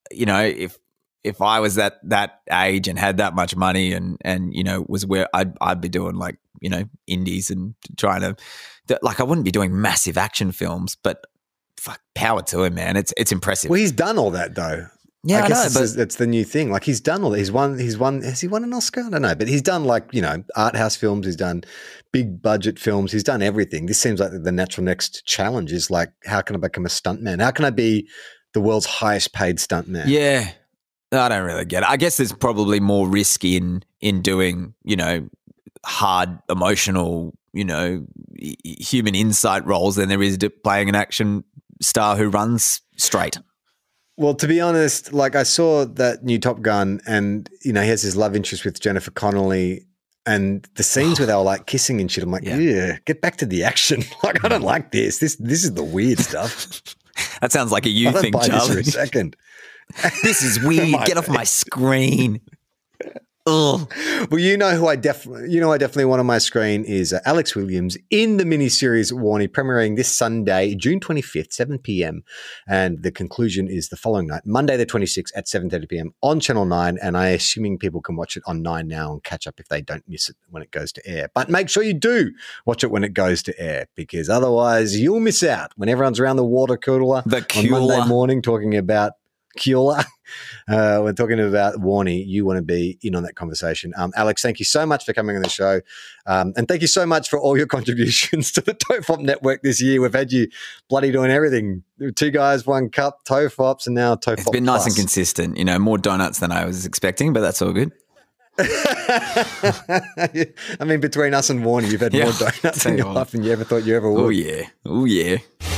if I was that age and had that much money and was where I'd be doing, like, indies and trying to, like, I wouldn't be doing massive action films, but fuck, power to him, man. It's impressive. Well, he's done all that though. Yeah, I guess but that's the new thing. Like he's done all that. Has he won an Oscar? I don't know, but he's done like, art house films. He's done big budget films. He's done everything. This seems like the natural next challenge is like, how can I become a stuntman? How can I be the world's highest paid stuntman? Yeah. I don't really get it. I guess there's probably more risk in doing, hard, emotional, human insight roles than there is playing an action star who runs straight. Well, to be honest, like I saw that new Top Gun and, he has his love interest with Jennifer Connelly and the scenes where they were like kissing and shit. I'm like, yeah, get back to the action. Like, I don't like this. This is the weird stuff. That sounds like a you thing, Charlie. Charlie. For a second. This is weird. Get off my screen. Ugh. Well, who I definitely want on my screen is Alex Williams in the miniseries Warnie, premiering this Sunday, June 25th, 7 p.m. And the conclusion is the following night, Monday the 26th at 7:30 p.m. on Channel 9. And I'm assuming people can watch it on 9 now and catch up if they don't miss it when it goes to air. But make sure you do watch it when it goes to air, because otherwise you'll miss out when everyone's around the water cooler on Monday morning talking about Kiola. We're talking about Warnie. You want to be in on that conversation. Alex, thank you so much for coming on the show. And thank you so much for all your contributions to the TOFOP network this year. We've had you bloody doing everything. 2 guys, 1 cup, TOFOPs, and now TOFOP It's been nice and consistent. More donuts than I was expecting, but that's all good. I mean, between us and Warnie, you've had more donuts in your life than you ever thought you ever would. Oh, yeah.